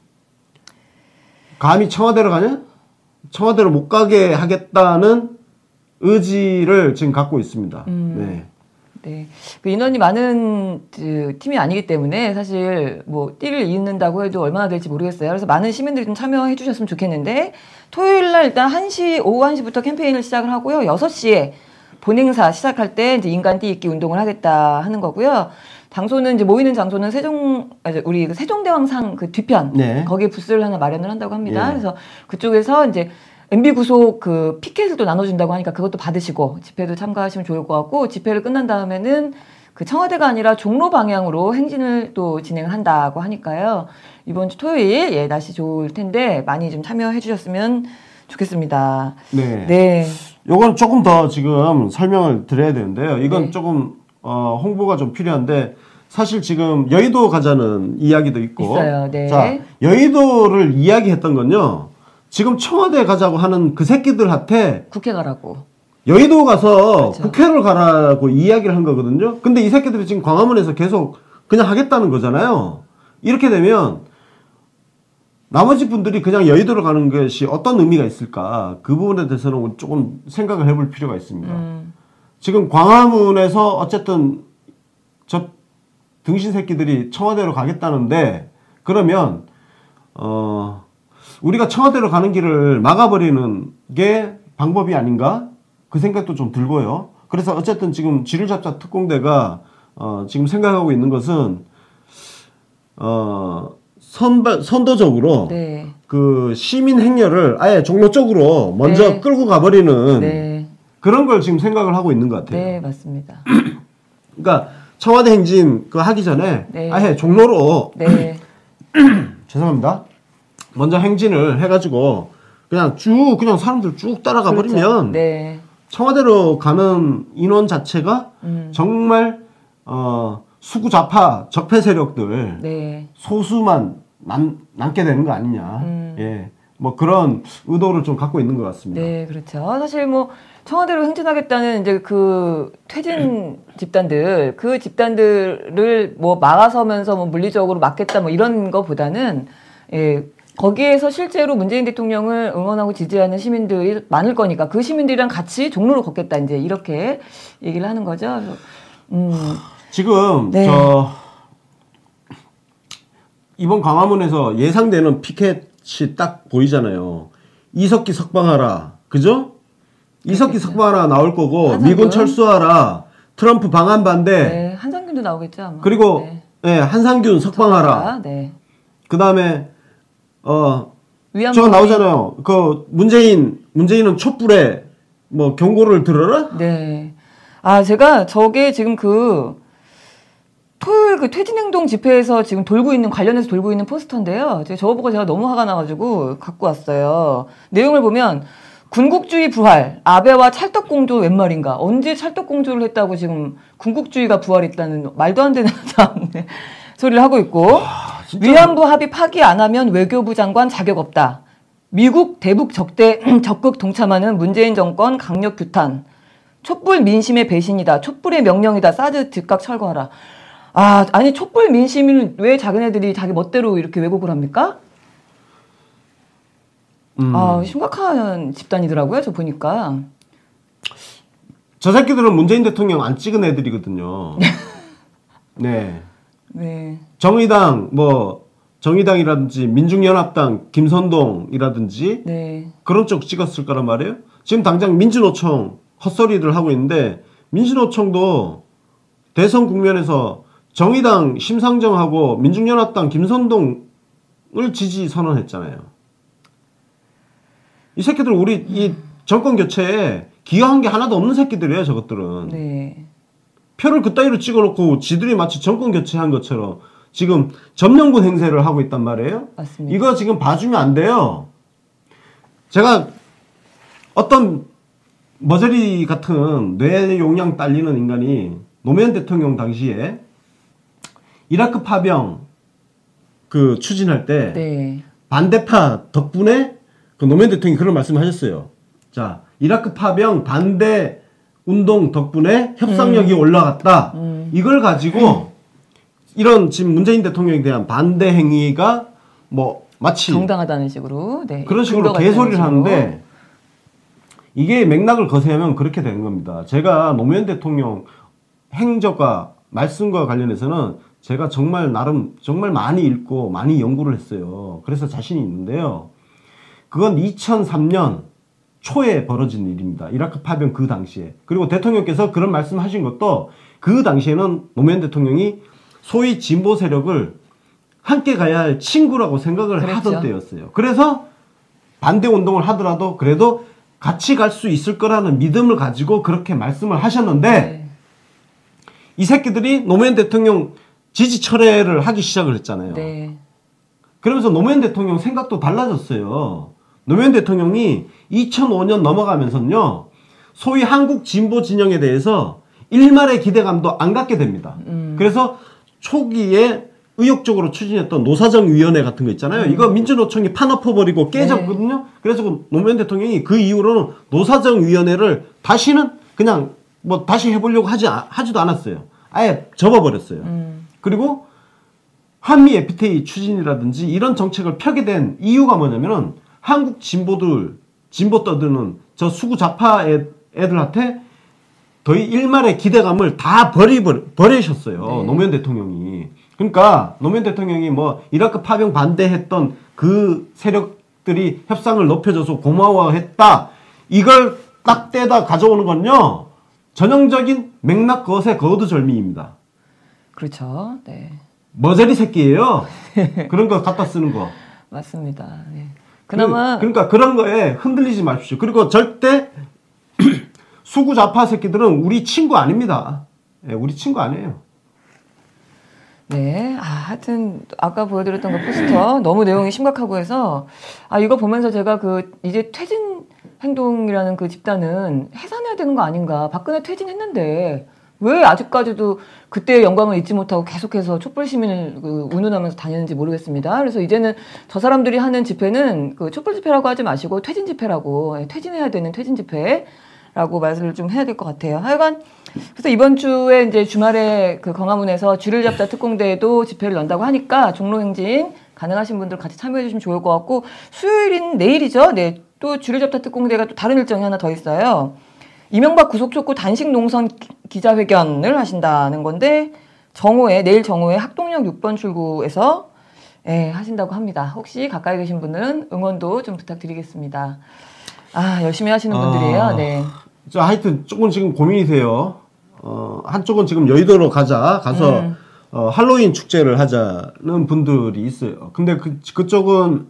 감히 청와대로 가냐? 청와대로 못 가게 하겠다는 의지를 지금 갖고 있습니다. 네. 네. 그 인원이 많은 팀이 아니기 때문에 사실 뭐 띠를 잇는다고 해도 얼마나 될지 모르겠어요. 그래서 많은 시민들이 좀 참여해 주셨으면 좋겠는데 토요일 날 일단 오후 1시부터 캠페인을 시작을 하고요. 6시에 본행사 시작할 때 이제 인간 띠 잇기 운동을 하겠다 하는 거고요. 장소는 이제 모이는 장소는 우리 그 세종대왕상 그 뒤편 네. 거기에 부스를 하나 마련을 한다고 합니다. 예. 그래서 그쪽에서 이제 MB 구속 그 피켓을 또 나눠준다고 하니까 그것도 받으시고 집회도 참가하시면 좋을 것 같고 집회를 끝난 다음에는 그 청와대가 아니라 종로 방향으로 행진을 또 진행을 한다고 하니까요. 이번 주 토요일 예 날씨 좋을 텐데 많이 좀 참여해 주셨으면 좋겠습니다. 네. 네. 요건 조금 더 지금 설명을 드려야 되는데요. 이건 네. 조금 홍보가 좀 필요한데 사실 지금 여의도 가자는 이야기도 있고 있어요. 네. 자, 여의도를 이야기했던 건요. 지금 청와대 가자고 하는 그 새끼들한테 국회 가라고. 여의도 가서 그렇죠. 국회를 가라고 이야기를 한 거거든요. 근데 이 새끼들이 지금 광화문에서 계속 그냥 하겠다는 거잖아요. 이렇게 되면 나머지 분들이 그냥 여의도로 가는 것이 어떤 의미가 있을까? 그 부분에 대해서는 조금 생각을 해볼 필요가 있습니다. 지금 광화문에서 어쨌든 저 등신 새끼들이 청와대로 가겠다는데 그러면 우리가 청와대로 가는 길을 막아버리는 게 방법이 아닌가? 그 생각도 좀 들고요. 그래서 어쨌든 지금 쥐를 잡자 특공대가 지금 생각하고 있는 것은 선도적으로 네. 그 시민 행렬을 아예 종로 쪽으로 먼저 네. 끌고 가버리는 네. 그런 걸 지금 생각을 하고 있는 것 같아요. 네, 맞습니다. 그러니까 청와대 행진 그 하기 전에 네. 아예 종로로 네. 죄송합니다. 먼저 행진을 해가지고 그냥 사람들 쭉 따라가 그렇죠. 버리면 네. 청와대로 가는 인원 자체가 정말 수구 좌파 적폐 세력들 네. 소수만 남게 되는 거 아니냐. 예. 뭐 그런 의도를 좀 갖고 있는 것 같습니다. 네, 그렇죠. 사실 뭐 청와대로 행진하겠다는 이제 그 퇴진 집단들, 그 집단들을 뭐 막아서면서 뭐 물리적으로 막겠다 뭐 이런 거보다는 예, 거기에서 실제로 문재인 대통령을 응원하고 지지하는 시민들이 많을 거니까 그 시민들이랑 같이 종로로 걷겠다 이제 이렇게 얘기를 하는 거죠. 지금 네. 이번 광화문에서 예상되는 피켓이 딱 보이잖아요. 이석기 석방하라, 그죠? 이석기 석방하라 나올 거고 한상균. 미군 철수하라, 트럼프 방한 반대, 네, 한상균도 나오겠죠. 아마. 그리고 네. 네, 한상균 석방하라. 네. 그 다음에 위안부 저거 나오잖아요. 그 문재인은 촛불에 뭐 경고를 들어라. 네. 아, 제가 저게 지금 그 토요일 그 퇴진행동 집회에서 지금 관련해서 돌고 있는 포스터인데요. 저거 보고 제가 너무 화가 나가지고 갖고 왔어요. 내용을 보면 군국주의 부활, 아베와 찰떡공조 웬 말인가? 언제 찰떡공조를 했다고 지금 군국주의가 부활했다는 말도 안 되는 소리를 하고 있고 위안부 합의 파기 안 하면 외교부 장관 자격 없다. 미국 대북 적극 동참하는 문재인 정권 강력 규탄. 촛불 민심의 배신이다. 촛불의 명령이다. 사드 즉각 철거하라. 아니 촛불 민심을 왜 자기네들이 자기 멋대로 이렇게 왜곡을 합니까? 심각한 집단이더라고요. 저 보니까. 저 새끼들은 문재인 대통령 안 찍은 애들이거든요. 네. 네. 정의당이라든지 민중연합당 김선동이라든지 네. 그런 쪽 찍었을 거란 말이에요. 지금 당장 민주노총 헛소리를 하고 있는데 민주노총도 대선 국면에서 정의당 심상정하고 민중연합당 김선동을 지지 선언했잖아요. 이 새끼들 우리 이 정권 교체에 기여한 게 하나도 없는 새끼들이에요. 저것들은. 네. 표를 그따위로 찍어놓고 지들이 마치 정권 교체한 것처럼 지금 점령군 행세를 하고 있단 말이에요. 맞습니다. 이거 지금 봐주면 안 돼요. 제가 어떤 머저리 같은 뇌 용량 딸리는 인간이 노무현 대통령 당시에 이라크 파병 그 추진할 때 네. 반대파 덕분에 그 노무현 대통령이 그런 말씀을 하셨어요. 자, 이라크 파병 반대 운동 덕분에 협상력이 올라갔다. 이걸 가지고 이런 지금 문재인 대통령에 대한 반대 행위가 뭐 마치 정당하다는 식으로 네. 그런 식으로 개소리를 하는데 이게 맥락을 거세하면 그렇게 되는 겁니다. 제가 노무현 대통령 행적과 말씀과 관련해서는 제가 정말 나름 정말 많이 읽고 많이 연구를 했어요. 그래서 자신이 있는데요. 그건 2003년 초에 벌어진 일입니다. 이라크 파병 그 당시에. 그리고 대통령께서 그런 말씀하신 것도 그 당시에는 노무현 대통령이 소위 진보 세력을 함께 가야 할 친구라고 생각을 그랬죠. 하던 때였어요. 그래서 반대 운동을 하더라도 그래도 같이 갈 수 있을 거라는 믿음을 가지고 그렇게 말씀을 하셨는데 네. 이 새끼들이 노무현 대통령 지지 철회를 하기 시작을 했잖아요. 네. 그러면서 노무현 대통령 생각도 달라졌어요. 노무현 대통령이 2005년 넘어가면서는요, 소위 한국 진보 진영에 대해서 일말의 기대감도 안 갖게 됩니다. 그래서 초기에 의욕적으로 추진했던 노사정위원회 같은 거 있잖아요. 이거 민주노총이 파엎어버리고 깨졌거든요. 네. 그래서 노무현 대통령이 그 이후로는 노사정위원회를 다시는 그냥 뭐 다시 해보려고 하지도 않았어요. 아예 접어버렸어요. 그리고 한미 FTA 추진이라든지 이런 정책을 펴게 된 이유가 뭐냐면은 한국 진보 떠드는 저 수구 좌파 애들한테 거의 일말의 기대감을 다 버리셨어요. 네. 노무현 대통령이. 그러니까 노무현 대통령이 뭐 이라크 파병 반대했던 그 세력들이 협상을 높여줘서 고마워했다. 이걸 딱 떼다 가져오는 건요. 전형적인 맥락 거세 거두절미입니다. 그렇죠. 네. 머저리 새끼예요. 그런 거 갖다 쓰는 거. 맞습니다. 네. 그나마 그러니까 그런 거에 흔들리지 마십시오. 그리고 절대 수구 좌파 새끼들은 우리 친구 아닙니다. 네, 우리 친구 아니에요. 네. 하여튼 아까 보여드렸던 그 포스터 너무 내용이 심각하고 해서 이거 보면서 제가 이제 퇴진 행동이라는 그 집단은 해산해야 되는 거 아닌가. 박근혜 퇴진했는데 왜 아직까지도 그때의 영광을 잊지 못하고 계속해서 촛불 시민을 운운하면서 다니는지 모르겠습니다. 그래서 이제는 저 사람들이 하는 집회는 촛불 집회라고 하지 마시고 퇴진 집회라고, 퇴진해야 되는 퇴진 집회라고 말씀을 좀 해야 될 것 같아요. 하여간 그래서 이번 주에 이제 주말에 광화문에서 쥐를 잡자 특공대도 집회를 연다고 하니까 종로 행진 가능하신 분들 같이 참여해 주시면 좋을 것 같고, 수요일인 내일이죠. 네. 또 쥐를 잡자 특공대가 또 다른 일정이 하나 더 있어요. 이명박 구속 촉구 단식 농성 기자회견을 하신다는 건데, 내일 정오에 학동역 6번 출구에서 하신다고 합니다. 혹시 가까이 계신 분들은 응원도 좀 부탁드리겠습니다. 열심히 하시는 분들이에요. 네. 자, 하여튼 조금 지금 고민이 돼요. 한쪽은 지금 여의도로 가서 할로윈 축제를 하자는 분들이 있어요. 근데 그쪽은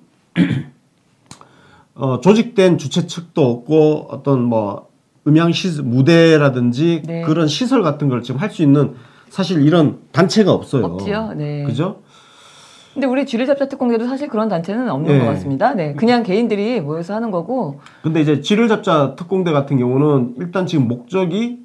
조직된 주최 측도 없고 어떤 뭐 음향 무대라든지 네. 그런 시설 같은 걸 지금 할 수 있는 사실 이런 단체가 없어요. 없지요. 네. 그죠? 근데 우리 쥐를 잡자 특공대도 사실 그런 단체는 없는 네. 것 같습니다. 네. 그냥 개인들이 모여서 하는 거고. 근데 이제 쥐를 잡자 특공대 같은 경우는 일단 지금 목적이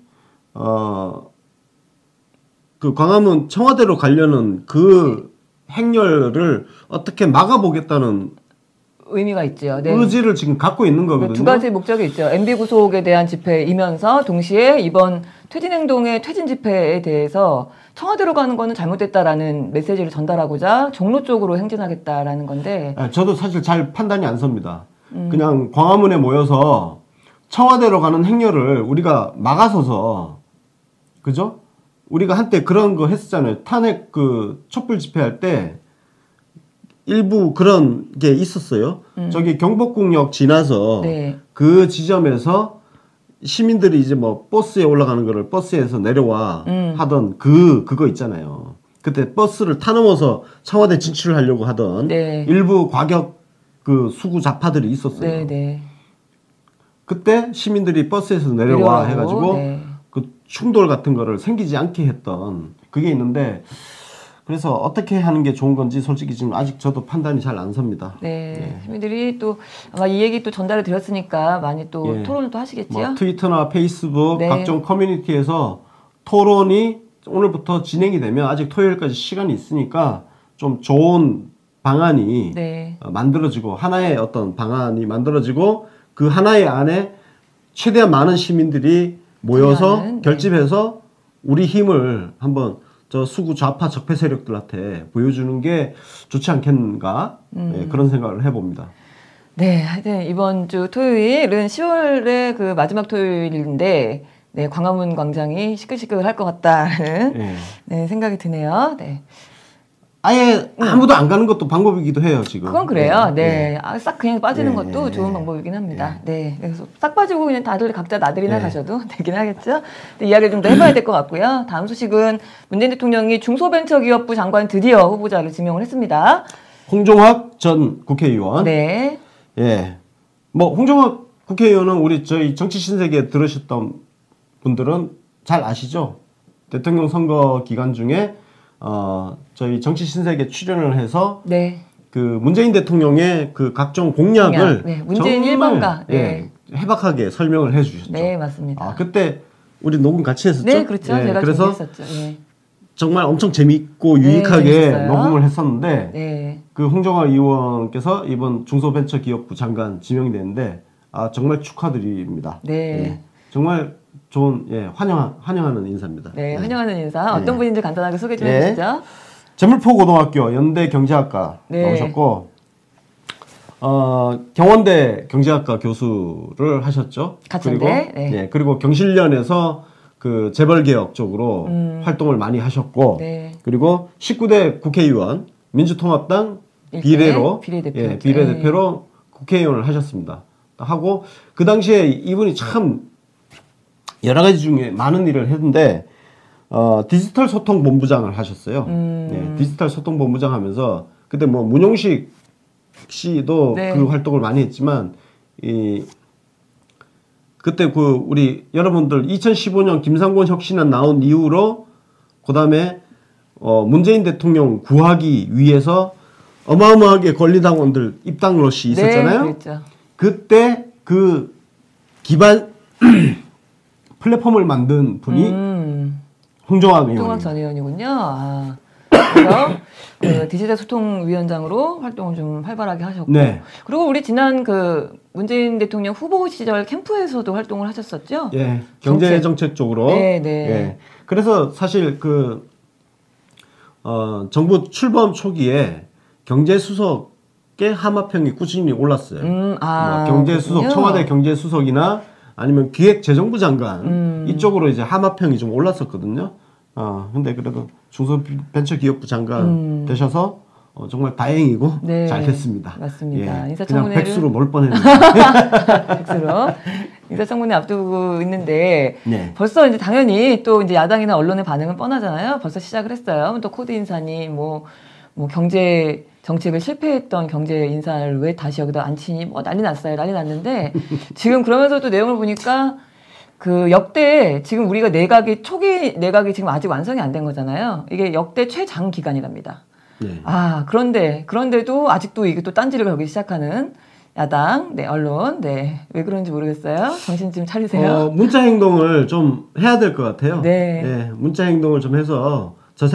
그 광화문 청와대로 가려는 그 행렬을 어떻게 막아보겠다는 의미가 있죠. 네. 의지를 지금 갖고 있는 거거든요. 두 가지 목적이 있죠. MB 구속에 대한 집회이면서 동시에 이번 퇴진행동의 퇴진 집회에 대해서 청와대로 가는 거는 잘못됐다라는 메시지를 전달하고자 종로 쪽으로 행진하겠다라는 건데. 저도 사실 잘 판단이 안 섭니다. 그냥 광화문에 모여서 청와대로 가는 행렬을 우리가 막아서서, 그죠? 우리가 한때 그런 거 했었잖아요. 탄핵 촛불 집회할 때 일부 그런 게 있었어요. 저기 경복궁역 지나서 네. 그 지점에서 시민들이 이제 뭐 버스에 올라가는 거를 버스에서 내려와 하던 그거 있잖아요. 그때 버스를 타넘어서 청와대 진출을 하려고 하던 네. 일부 과격 수구 좌파들이 있었어요. 네, 네. 그때 시민들이 버스에서 내려와 해가지고 네. 그 충돌 같은 거를 생기지 않게 했던 그게 있는데, 그래서 어떻게 하는 게 좋은 건지 솔직히 지금 아직 저도 판단이 잘 안 섭니다. 네. 예. 시민들이 또 아마 이 얘기 또 전달을 드렸으니까 많이 또 예. 토론을 또 하시겠지요? 뭐 트위터나 페이스북 네. 각종 커뮤니티에서 토론이 오늘부터 진행이 되면 아직 토요일까지 시간이 있으니까 좀 좋은 방안이 네. 만들어지고 하나의 어떤 방안이 만들어지고 그 하나의 안에 최대한 많은 시민들이 모여서 결집해서 우리 힘을 한번 저 수구 좌파 적폐 세력들한테 보여주는 게 좋지 않겠는가 네, 그런 생각을 해봅니다. 네, 하여튼 이번 주 토요일은 10월의 그 마지막 토요일인데 네, 광화문 광장이 시끌시끌할 것 같다는 네, 생각이 드네요. 네. 아예 아무도 안 가는 것도 방법이기도 해요, 지금. 그건 그래요. 네. 네. 아, 싹 그냥 빠지는 네. 것도 좋은 방법이긴 합니다. 네. 그래서 싹 빠지고 그냥 다들 각자 나들이나 가셔도 되긴 하겠죠. 근데 이야기를 좀 더 해봐야 될 것 같고요. 다음 소식은 문재인 대통령이 중소벤처기업부 장관 드디어 후보자를 지명을 했습니다. 홍종학 전 국회의원. 네. 예. 뭐 홍종학 국회의원은 우리 저희 정치 신세계 들으셨던 분들은 잘 아시죠? 대통령 선거 기간 중에 저희 정치 신세계 출연을 해서 네. 그 문재인 대통령의 그 각종 공약을 네. 문재인 정말, 1번가. 네. 해박하게 설명을 해주셨죠. 네, 맞습니다. 아, 그때 우리 녹음 같이 했었죠? 네, 그렇죠. 예, 제가 그래서 준비했었죠. 네. 정말 엄청 재밌고 네, 유익하게 재밌었어요. 녹음을 했었는데 네. 그 홍정화 의원께서 이번 중소벤처기업부 장관 지명되는데 정말 축하드립니다. 네. 예, 정말 좋은 환영하는 인사입니다. 네, 환영하는 인사. 어떤 분인지 간단하게 소개 좀 네. 해주시죠. 제물포 고등학교 연대 경제학과 네. 나오셨고 경원대 경제학과 교수를 하셨죠. 가천대. 그리고 네. 예, 그리고 경실련에서 그 재벌개혁 쪽으로 활동을 많이 하셨고 네. 그리고 19대 국회의원 민주통합당 일대 비례대표 비례대표. 비례대표로 국회의원을 하셨습니다. 하고 그 당시에 이분이 참 여러 가지 중에 많은 일을 했는데 디지털 소통 본부장을 하셨어요. 네, 디지털 소통 본부장 하면서 그때 뭐 문용식 씨도 네. 그 활동을 많이 했지만 그때 그 우리 여러분들 2015년 김상곤 혁신안 나온 이후로 그다음에 문재인 대통령 구하기 위해서 어마어마하게 권리당원들 입당 러시 있었잖아요. 네, 그랬죠. 그때 그 기반 플랫폼을 만든 분이 홍종학 홍종학 의원입니다. 전 의원이군요. 아, 그래서 그 디지털 소통위원장으로 활동을 좀 활발하게 하셨고, 네. 그리고 우리 지난 그 문재인 대통령 후보 시절 캠프에서도 활동을 하셨었죠. 예, 경제 정책 쪽으로. 네, 네. 예. 그래서 사실 그 정부 출범 초기에 경제수석의 하마평이 꾸준히 올랐어요. 뭐 경제수석, 그렇군요. 청와대 경제수석이나 아니면 기획재정부 장관 이쪽으로 이제 하마평이 좀 올랐었거든요. 근데 그래도 중소벤처기업부 장관 되셔서 정말 다행이고 네, 잘 됐습니다. 맞습니다. 예, 그냥 인사청문회를- 백수로 몰 뻔했는데. 백수로 인사청문회 앞두고 있는데 네. 벌써 이제 당연히 또 이제 야당이나 언론의 반응은 뻔하잖아요. 벌써 시작을 했어요. 또 코드 인사니 뭐 경제 정책을 실패했던 경제 인사를 왜 다시 여기다 앉히니 뭐 난리 났어요. 난리 났는데 지금 그러면서도 내용을 보니까 그 역대 지금 우리가 초기 내각이 지금 아직 완성이 안 된 거잖아요. 이게 역대 최장 기간이랍니다. 네. 그런데도 아직도 이게 또 딴지를 걸기 시작하는 야당, 네, 언론, 네. 왜 그런지 모르겠어요. 정신 좀 차리세요. 문자 행동을 좀 해야 될 것 같아요. 네. 예, 문자 행동을 좀 해서 저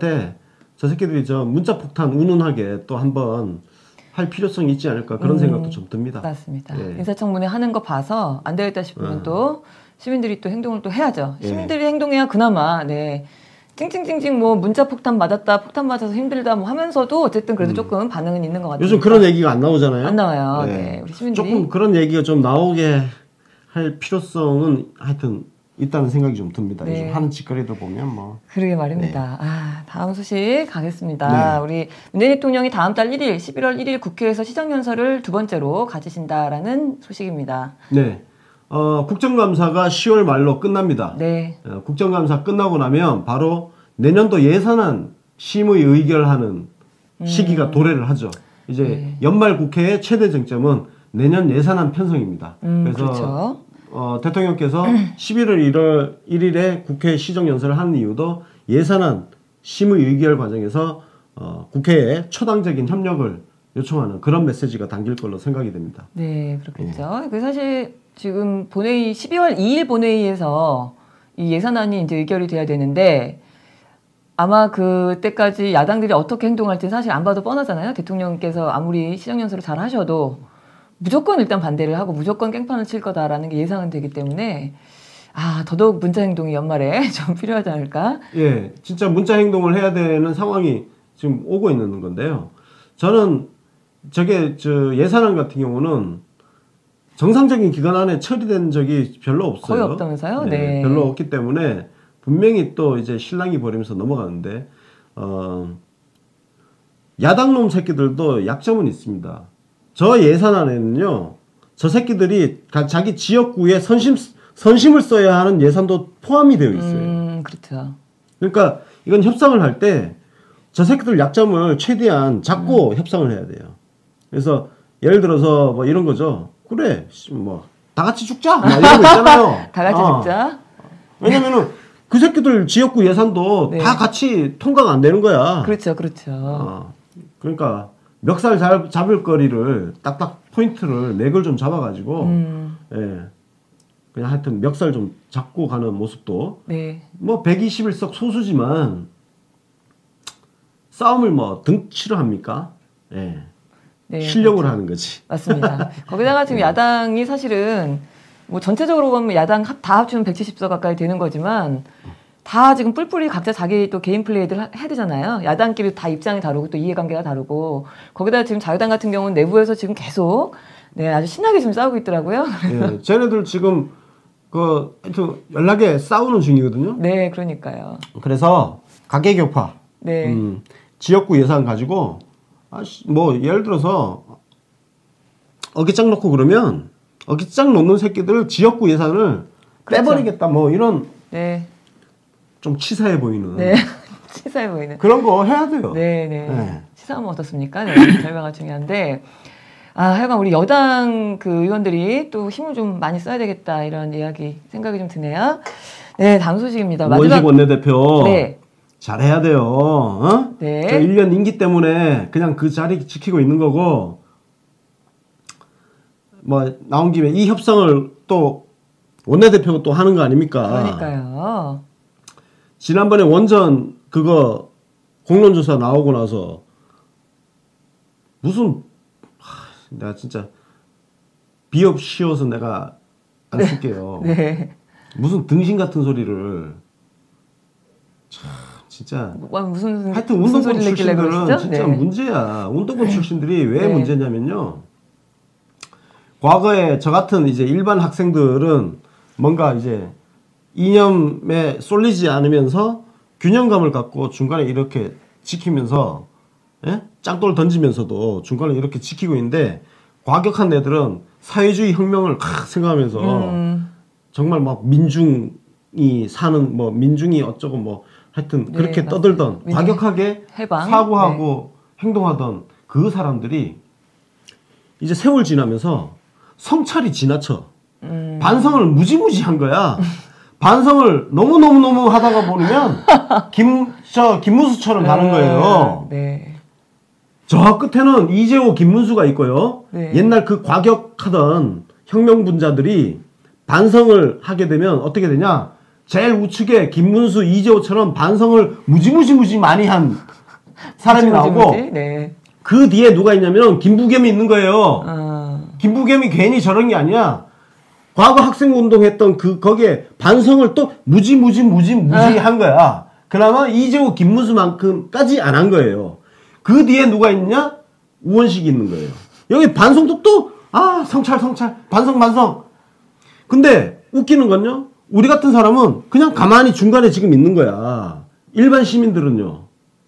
새끼들이 저 문자 폭탄 운운하게 또 한번 할 필요성이 있지 않을까 그런 생각도 좀 듭니다. 맞습니다. 예. 인사청문회 하는 거 봐서 안 되겠다 싶으면 또 시민들이 또 행동을 또 해야죠. 예. 시민들이 행동해야 그나마, 네. 찡찡찡찡 뭐 문자 폭탄 맞았다, 폭탄 맞아서 힘들다 뭐 하면서도 어쨌든 그래도 조금 반응은 있는 것 같아요. 요즘 그런 얘기가 안 나오잖아요. 안 나와요. 예. 네. 우리 시민들이. 조금 그런 얘기가 좀 나오게 할 필요성은 하여튼 있다는 생각이 좀 듭니다. 네. 요즘 하는 짓거리들 보면 뭐. 그러게 말입니다. 다음 소식 가겠습니다. 우리 문재인 대통령이 다음 달 1일, 11월 1일 국회에서 시정연설을 두 번째로 가지신다라는 소식입니다. 네. 국정감사가 10월 말로 끝납니다. 네. 국정감사 끝나고 나면 바로 내년도 예산안 심의 의결하는 시기가 도래를 하죠. 이제 연말 국회의 최대 쟁점은 내년 예산안 편성입니다. 그래서 그렇죠. 대통령께서 11월 1일에 국회 시정연설을 하는 이유도 예산안 심의 의결 과정에서 국회에 초당적인 협력을 요청하는 그런 메시지가 담길 걸로 생각이 됩니다. 네, 그렇겠죠. 그 사실 지금 본회의 12월 2일 본회의에서 이 예산안이 이제 의결이 돼야 되는데 아마 그때까지 야당들이 어떻게 행동할지는 사실 안 봐도 뻔하잖아요. 대통령께서 아무리 시정연설을 잘 하셔도 무조건 일단 반대를 하고 무조건 깽판을 칠 거다라는 게 예상은 되기 때문에 더더욱 문자 행동이 연말에 좀 필요하지 않을까? 예, 진짜 문자 행동을 해야 되는 상황이 지금 오고 있는 건데요. 저는 예산안 같은 경우는 정상적인 기간 안에 처리된 적이 별로 없어요. 거의 없다면서요? 네. 별로 없기 때문에 분명히 또 이제 실랑이 벌이면서 넘어가는데 야당놈 새끼들도 약점은 있습니다. 저 예산안에는요, 저 새끼들이 자기 지역구에 선심을 써야 하는 예산도 포함이 되어 있어요. 그렇죠. 그러니까 이건 협상을 할 때 저 새끼들 약점을 최대한 잡고 협상을 해야 돼요. 그래서 예를 들어서 뭐 이런 거죠. 그래, 뭐 다 같이 죽자. 뭐 이런 거 있잖아요. 다 같이 죽자. 왜냐면은 그 새끼들 지역구 예산도 네. 다 같이 통과가 안 되는 거야. 그렇죠, 그렇죠. 그러니까 멱살 잡을 거리를 딱딱 포인트를 맥을 좀 잡아가지고, 예. 그냥 하여튼 멱살 좀 잡고 가는 모습도, 네. 뭐 121석 소수지만 싸움을 뭐 등치로 합니까? 예. 네, 실력으로 그렇죠. 하는 거지. 맞습니다. 거기다가 지금 야당이 사실은 뭐 전체적으로 보면 야당 다 합치면 170석 가까이 되는 거지만 다 지금 뿔뿔이 각자 자기 또 개인 플레이들 해야 되잖아요. 야당끼리 다 입장이 다르고 또 이해관계가 다르고 거기다 지금 자유당 같은 경우는 내부에서 지금 계속 네, 아주 신나게 지금 싸우고 있더라고요. 예. 쟤네들 지금 하여튼 연락에 싸우는 중이거든요. 네, 그러니까요. 그래서 가계격파, 네. 지역구 예산 가지고 뭐 예를 들어서 어깃장 놓고 그러면 어깃장 놓는 새끼들 지역구 예산을 그렇죠. 빼버리겠다 뭐 이런 네. 좀 치사해 보이는 네. 치사해 보이는. 그런 거 해야 돼요. 네, 네. 네. 치사하면 어떻습니까? 네, 결과가 중요한데. 하여간 우리 여당 그 의원들이 또 힘을 좀 많이 써야 되겠다 이런 이야기 생각이 좀 드네요. 네, 다음 소식입니다. 우원식 원내대표 네. 잘해야 돼요. 어? 네. 저 1년 임기 때문에 그냥 그 자리 지키고 있는 거고 뭐 나온 김에 이 협상을 또 원내대표가 또 하는 거 아닙니까? 그러니까요. 지난번에 원전 그거 공론조사 나오고 나서 무슨 내가 진짜 비업 쉬워서 내가 안 쓸게요. 네. 무슨 등신 같은 소리를 참 진짜 무슨 하여튼 무슨 운동권 소리를 내길래 출신들은 그러시죠? 진짜 네. 문제야. 운동권 출신들이 왜 네. 문제냐면요. 과거에 저 같은 이제 일반 학생들은 뭔가 이제 이념에 쏠리지 않으면서 균형감을 갖고 중간에 이렇게 지키면서 예? 짱돌 던지면서도 중간에 이렇게 지키고 있는데 과격한 애들은 사회주의 혁명을 생각하면서 정말 막 민중이 사는 뭐 민중이 어쩌고 뭐 하여튼 네, 그렇게 맞습니다. 떠들던 과격하게 해방. 사고하고 행동하던 그 사람들이 이제 세월 지나면서 성찰이 지나쳐 반성을 무지무지한 거야. 반성을 너무 하다가 보면 김문수처럼 가는 거예요. 네. 저 끝에는 이재호, 김문수가 있고요. 네. 옛날 그 과격하던 혁명분자들이 반성을 하게 되면 어떻게 되냐? 제일 우측에 김문수, 이재호처럼 반성을 무지무지 많이 한 사람이 나오고 네. 그 뒤에 누가 있냐면 김부겸이 있는 거예요. 김부겸이 괜히 저런 게 아니야. 과거 학생운동 했던 거기에 반성을 또 무지 한 거야. 그나마 이재호, 김문수만큼까지 안 한 거예요. 그 뒤에 누가 있냐? 우원식이 있는 거예요. 여기 반성도 또, 성찰, 반성. 근데 웃기는 건요, 우리 같은 사람은 그냥 가만히 중간에 지금 있는 거야. 일반 시민들은요.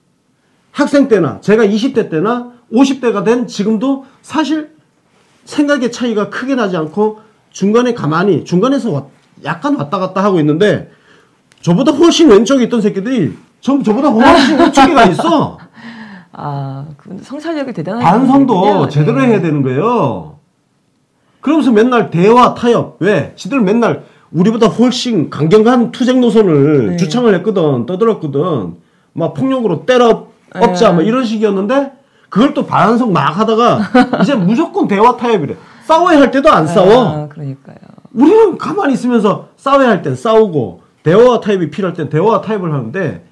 학생 때나, 제가 20대 때나 50대가 된 지금도 사실 생각의 차이가 크게 나지 않고 중간에 가만히, 중간에서 약간 왔다 갔다 하고 있는데, 저보다 훨씬 왼쪽에 있던 새끼들이 저보다 훨씬 우측에 가 있어. 그 성찰력이 대단한 반성도 제대로 네. 해야 되는 거예요. 그러면서 맨날 대화 타협. 왜? 지들 맨날 우리보다 훨씬 강경한 투쟁 노선을 네. 주창을 했거든. 떠들었거든. 막 폭력으로 때려 엎자. 막 이런 식이었는데 그걸 또 반성 막 하다가 이제 무조건 대화 타협이래. 싸워야 할 때도 안 싸워. 그러니까요. 우리는 가만히 있으면서 싸워야 할 땐 싸우고 대화 타협이 필요할 땐 대화 타협을 하는데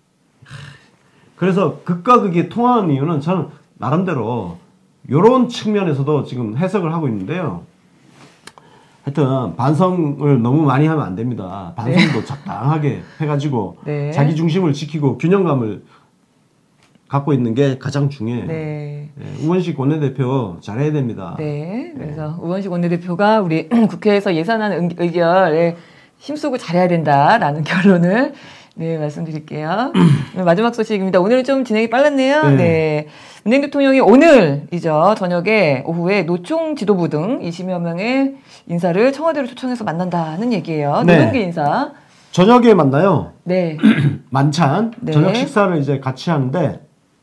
그래서 극과 극이 통하는 이유는 저는 나름대로 이런 측면에서도 지금 해석을 하고 있는데요. 하여튼 반성을 너무 많이 하면 안 됩니다. 반성도 적당하게 해가지고 네. 자기 중심을 지키고 균형감을 갖고 있는 게 가장 중요해요. 네. 우원식 원내대표 잘해야 됩니다. 네. 그래서 우원식 원내대표가 우리 국회에서 예산안 의결에 힘쓰고 잘해야 된다라는 결론을 네, 말씀드릴게요. 마지막 소식입니다. 오늘은 좀 진행이 빨랐네요. 네. 네. 문재인 대통령이 오늘이죠. 저녁에 오후에 노총 지도부 등 20여 명의 인사를 청와대로 초청해서 만난다는 얘기예요. 네. 노동계 인사. 저녁에 만나요. 네. 만찬. 네. 저녁 식사를 이제 같이 하는데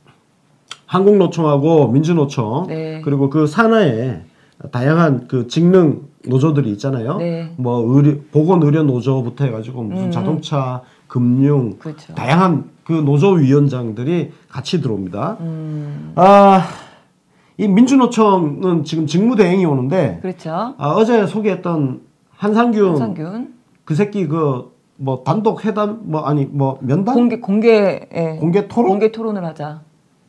한국노총하고 민주노총 네. 그리고 그 산하에 다양한 그 직능 노조들이 있잖아요. 네. 뭐 보건의료 노조부터 해가지고 무슨 자동차, 금융, 그렇죠. 다양한 그 노조 위원장들이 같이 들어옵니다. 이 민주노총은 지금 직무대행이 오는데, 그렇죠. 어제 소개했던 한상균 한상균. 그 새끼 뭐 단독 회담 뭐 면담 공개 토론 공개 토론을 하자.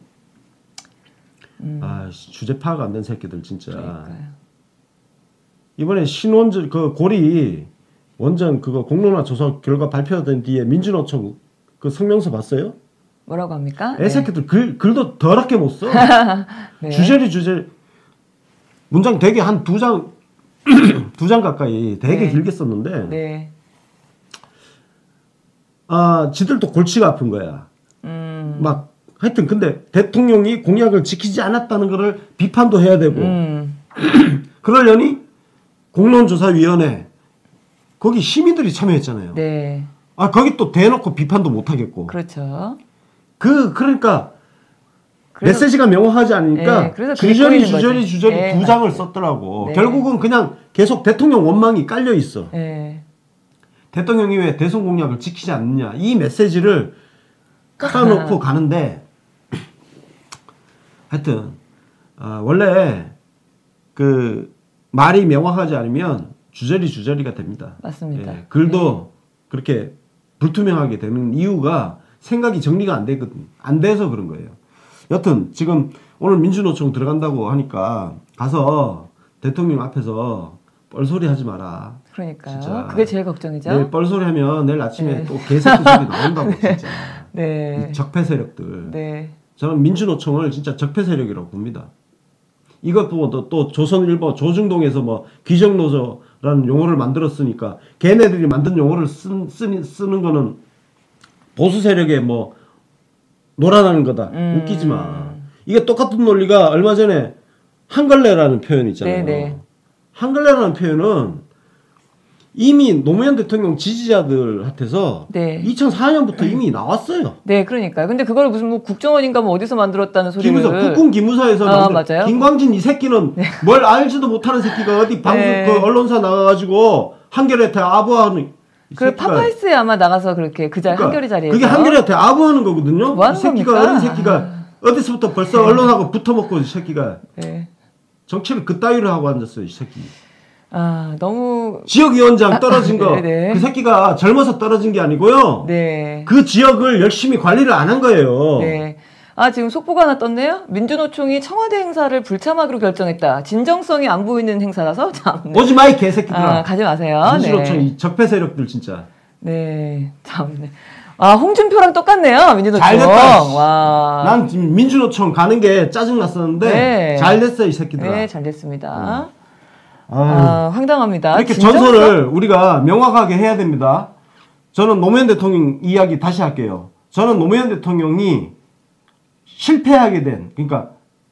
주제 파악 안 된 새끼들 진짜. 그러니까요. 이번에 신원전 그 고리 원전 그거 공론화 조사 결과 발표된 뒤에 민주노총 그 성명서 봤어요? 뭐라고 합니까? 애새끼들 글도 더럽게 못 써. 네. 주저리 문장 되게 한 두 장 가까이 되게 네. 길게 썼는데 네. 지들도 골치가 아픈 거야. 막 하여튼 근데 대통령이 공약을 지키지 않았다는 거를 비판도 해야 되고 그러려니 공론조사위원회 거기 시민들이 참여했잖아요. 네. 거기 또 대놓고 비판도 못 하겠고. 그렇죠. 그러니까 메시지가 명확하지 않으니까 네, 그래서 주저리 네, 두 장을 썼더라고. 네. 결국은 그냥 계속 대통령 원망이 깔려 있어. 네. 대통령이 왜 대선 공약을 지키지 않느냐 이 메시지를 깔아놓고 가는데 하여튼 원래 그 말이 명확하지 않으면 주저리가 됩니다. 맞습니다. 예, 글도 그렇게 불투명하게 되는 이유가 생각이 정리가 안 되거든. 안 돼서 그런 거예요. 여튼 지금 오늘 민주노총 들어간다고 하니까 가서 대통령 앞에서 뻘소리 하지 마라. 그러니까요. 진짜. 그게 제일 걱정이죠. 내일 뻘소리 하면 내일 아침에 네. 또 개새끼 소리 나온다고 진짜. 네. 이 적폐 세력들. 네. 저는 민주노총을 진짜 적폐 세력이라고 봅니다. 이것 보고 또 조선일보 조중동에서 뭐 귀정노조라는 용어를 만들었으니까 걔네들이 만든 용어를 쓰는 거는 보수 세력의 뭐 놀아나는 거다. 웃기지 마. 이게 똑같은 논리가 얼마 전에 한걸레라는 표현이 있잖아요. 네네. 한걸레라는 표현은 이미 노무현 대통령 지지자들한테서 네. 2004년부터 이미 나왔어요. 네, 그러니까요. 근데 그걸 무슨 뭐 국정원인가 뭐 어디서 만들었다는 소리를. 기무사, 국군 기무사에서 맞아요. 김광진 이 새끼는 뭘 알지도 못하는 새끼가 어디 방송 네. 그 언론사 나가가지고 한겨레한테 아부하는 이 그 새끼가. 파파이스에 아마 나가서 그렇게 그러니까 한겨레 자리에서. 그게 한겨레한테 아부하는 거거든요. 뭐 하는 이 새끼가 겁니까? 어린 새끼가 어디서부터 벌써 언론하고 붙어먹고 이 새끼가 네. 정치를 그따위로 하고 앉았어요. 이 새끼. 너무. 지역위원장 떨어진 거. 네네. 그 새끼가 젊어서 떨어진 게 아니고요. 네. 그 지역을 열심히 관리를 안 한 거예요. 네. 지금 속보가 하나 떴네요. 민주노총이 청와대 행사를 불참하기로 결정했다. 진정성이 안 보이는 행사라서 참. 네. 오지 마 이 개새끼들아. 가지 마세요. 민주노총 네. 이 적폐 세력들 진짜. 네. 참. 네. 홍준표랑 똑같네요. 민주노총. 잘 됐다. 와. 난 지금 민주노총 가는 게 짜증 났었는데 네. 잘 됐어 이 새끼들아. 네, 잘 됐습니다. 아유. 황당합니다. 이렇게 진정성? 전설을 우리가 명확하게 해야 됩니다. 저는 노무현 대통령 이야기 다시 할게요. 저는 노무현 대통령이 실패하게 된, 그러니까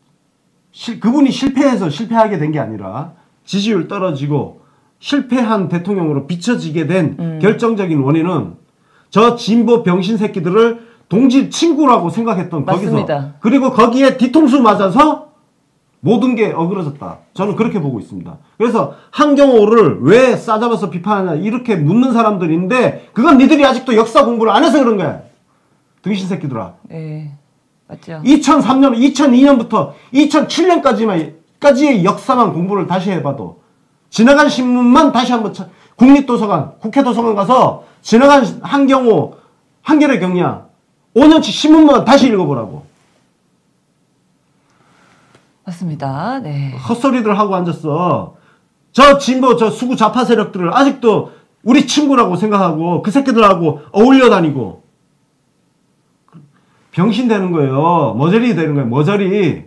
그분이 실패해서 실패하게 된 게 아니라 지지율 떨어지고 실패한 대통령으로 비춰지게 된 결정적인 원인은 저 진보 병신 새끼들을 동지 친구라고 생각했던 맞습니다. 거기서 그리고 거기에 뒤통수 맞아서 모든 게 어그러졌다. 저는 그렇게 보고 있습니다. 그래서 한경호를 왜 싸잡아서 비판하냐 이렇게 묻는 사람들인데 그건 니들이 아직도 역사 공부를 안 해서 그런 거야. 등신 새끼들아. 네. 맞죠. 2003년, 2002년부터 2007년까지의 역사만 공부를 다시 해봐도 지나간 신문만 다시 한번 국립도서관, 국회도서관 가서 지나간 한경호, 한겨레 경야 5년치 신문만 다시 읽어보라고. 맞습니다. 네. 헛소리들 하고 앉았어. 저 진보, 저 수구 좌파 세력들을 아직도 우리 친구라고 생각하고 그 새끼들하고 어울려 다니고 병신 되는 거예요. 머저리 되는 거예요. 머저리.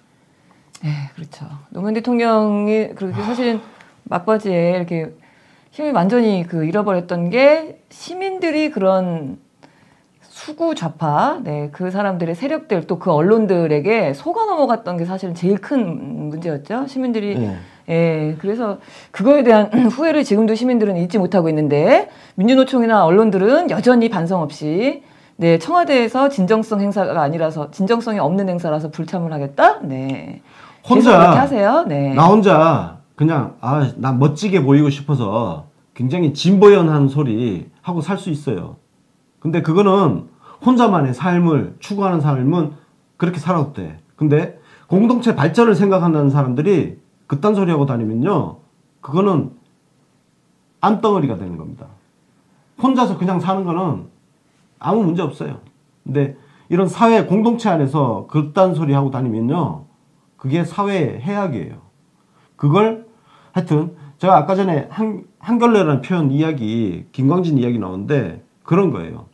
네, 그렇죠. 노무현 대통령이 그렇게 사실은 막바지에 이렇게 힘이 완전히 그 잃어버렸던 게 시민들이 그런 수구 좌파, 네, 그 사람들의 세력들 또 그 언론들에게 속아 넘어갔던 게 사실은 제일 큰 문제였죠. 시민들이 네. 예, 그래서 그거에 대한 후회를 지금도 시민들은 잊지 못하고 있는데 민주노총이나 언론들은 여전히 반성 없이 네, 청와대에서 진정성 행사가 아니라서 진정성이 없는 행사라서 불참을 하겠다. 네. 혼자 계속 그렇게 하세요. 네. 나 혼자 그냥 나 멋지게 보이고 싶어서 굉장히 진보연한 소리 하고 살 수 있어요. 근데 그거는 혼자만의 삶을 추구하는 삶은 그렇게 살아도 돼. 근데 공동체 발전을 생각한다는 사람들이 그딴 소리 하고 다니면요, 그거는 암덩어리가 되는 겁니다. 혼자서 그냥 사는 거는 아무 문제 없어요. 근데 이런 사회 공동체 안에서 그딴 소리 하고 다니면요, 그게 사회의 해악이에요. 그걸 하여튼 제가 아까 전에 한결레라는 표현 이야기, 김광진 이야기 나오는데 그런 거예요.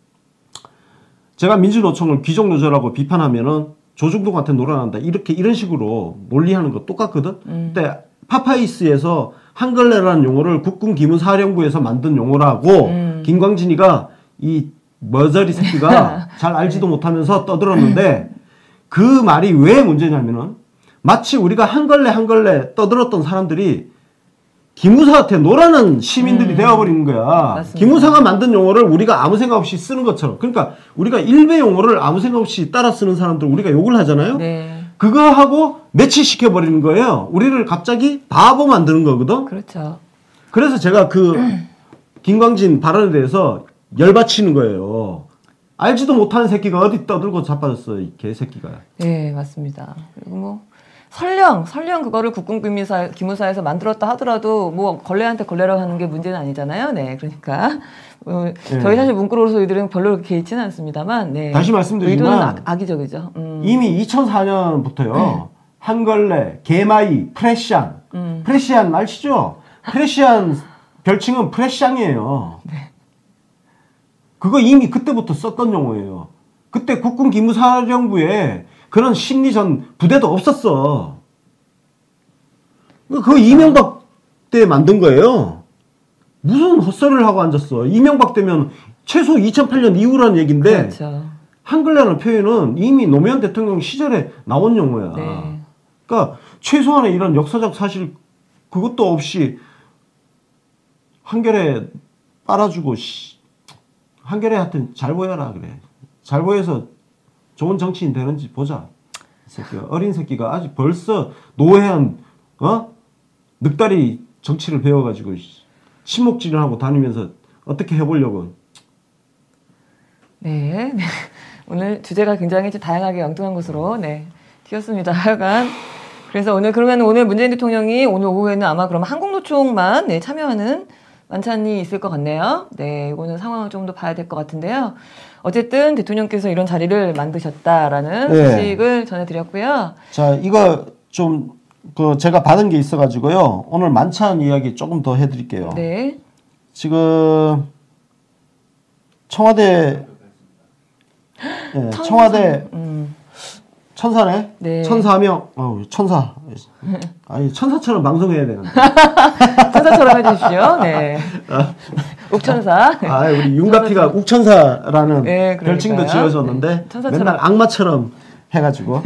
제가 민주노총을 귀족노조라고 비판하면은 조중동한테 놀아난다 이런 식으로 논리하는 거 똑같거든. 근데 파파이스에서 한걸레라는 용어를 국군 기무사령부에서 만든 용어라고 김광진이가 이 머저리 새끼가 잘 알지도 못하면서 떠들었는데 그 말이 왜 문제냐면은 마치 우리가 한걸레 떠들었던 사람들이 기무사한테 놀아난 시민들이 되어버리는 거야. 맞습니다. 기무사가 만든 용어를 우리가 아무 생각 없이 쓰는 것처럼. 그러니까 우리가 일베 용어를 아무 생각 없이 따라 쓰는 사람들 우리가 욕을 하잖아요. 네. 그거 하고 매치시켜버리는 거예요. 우리를 갑자기 바보 만드는 거거든. 그렇죠. 그래서 제가 그 김광진 발언에 대해서 열받치는 거예요. 알지도 못하는 새끼가 어디 떠들고 자빠졌어, 이 개새끼가. 네, 맞습니다. 그리고 뭐 설령 그거를 기무사에서 만들었다 하더라도 뭐 걸레한테 걸레라고 하는 게 문제는 아니잖아요. 네, 그러니까 네. 저희 사실 문구로 소리들은 별로 그렇게 개의치는 않습니다만, 네. 다시 말씀드리지만 의도는 악의적이죠. 이미 2004년부터요. 한걸레, 개마이, 프레시안. 프레시안 아시죠? 프레시안 별칭은 프레샹이에요. 네. 그거 이미 그때부터 썼던 용어예요. 그때 국군 기무사령부에 그런 심리전 부대도 없었어. 그거 이명박 때 만든 거예요. 무슨 헛소리를 하고 앉았어. 이명박 때면 최소 2008년 이후라는 얘기인데 그렇죠. 한글레라는 표현은 이미 노무현 대통령 시절에 나온 용어야. 네. 그러니까 최소한의 이런 역사적 사실 그것도 없이 한결에 빨아주고 한결에 하여튼 잘 보여라 그래. 잘 보여서 좋은 정치인 되는지 보자. 이 새끼가, 어린 새끼가 아직 벌써 노회한 늑다리 정치를 배워가지고 침묵질하고 다니면서 어떻게 해보려고. 네. 오늘 주제가 굉장히 좀 다양하게 엉뚱한 곳으로 튀었습니다. 하여간 그래서 오늘 문재인 대통령이 오늘 오후에는 아마 그럼 한국노총만 참여하는 만찬이 있을 것 같네요. 네, 이거는 상황을 좀 더 봐야 될 것 같은데요. 어쨌든 대통령께서 이런 자리를 만드셨다라는 소식을 전해드렸고요. 자, 이거 좀 제가 받은 게 있어가지고요. 오늘 만찬 이야기 조금 더 해드릴게요. 네. 지금 청와대 천사네. 네. 천사명. 천사. 아니 천사처럼 방송해야 되는데. 천사처럼 해주십시오. 네. 욱천사. 우리 윤가피가 욱천사라는 네, 별칭도 지어줬는데 맨날 악마처럼 해가지고.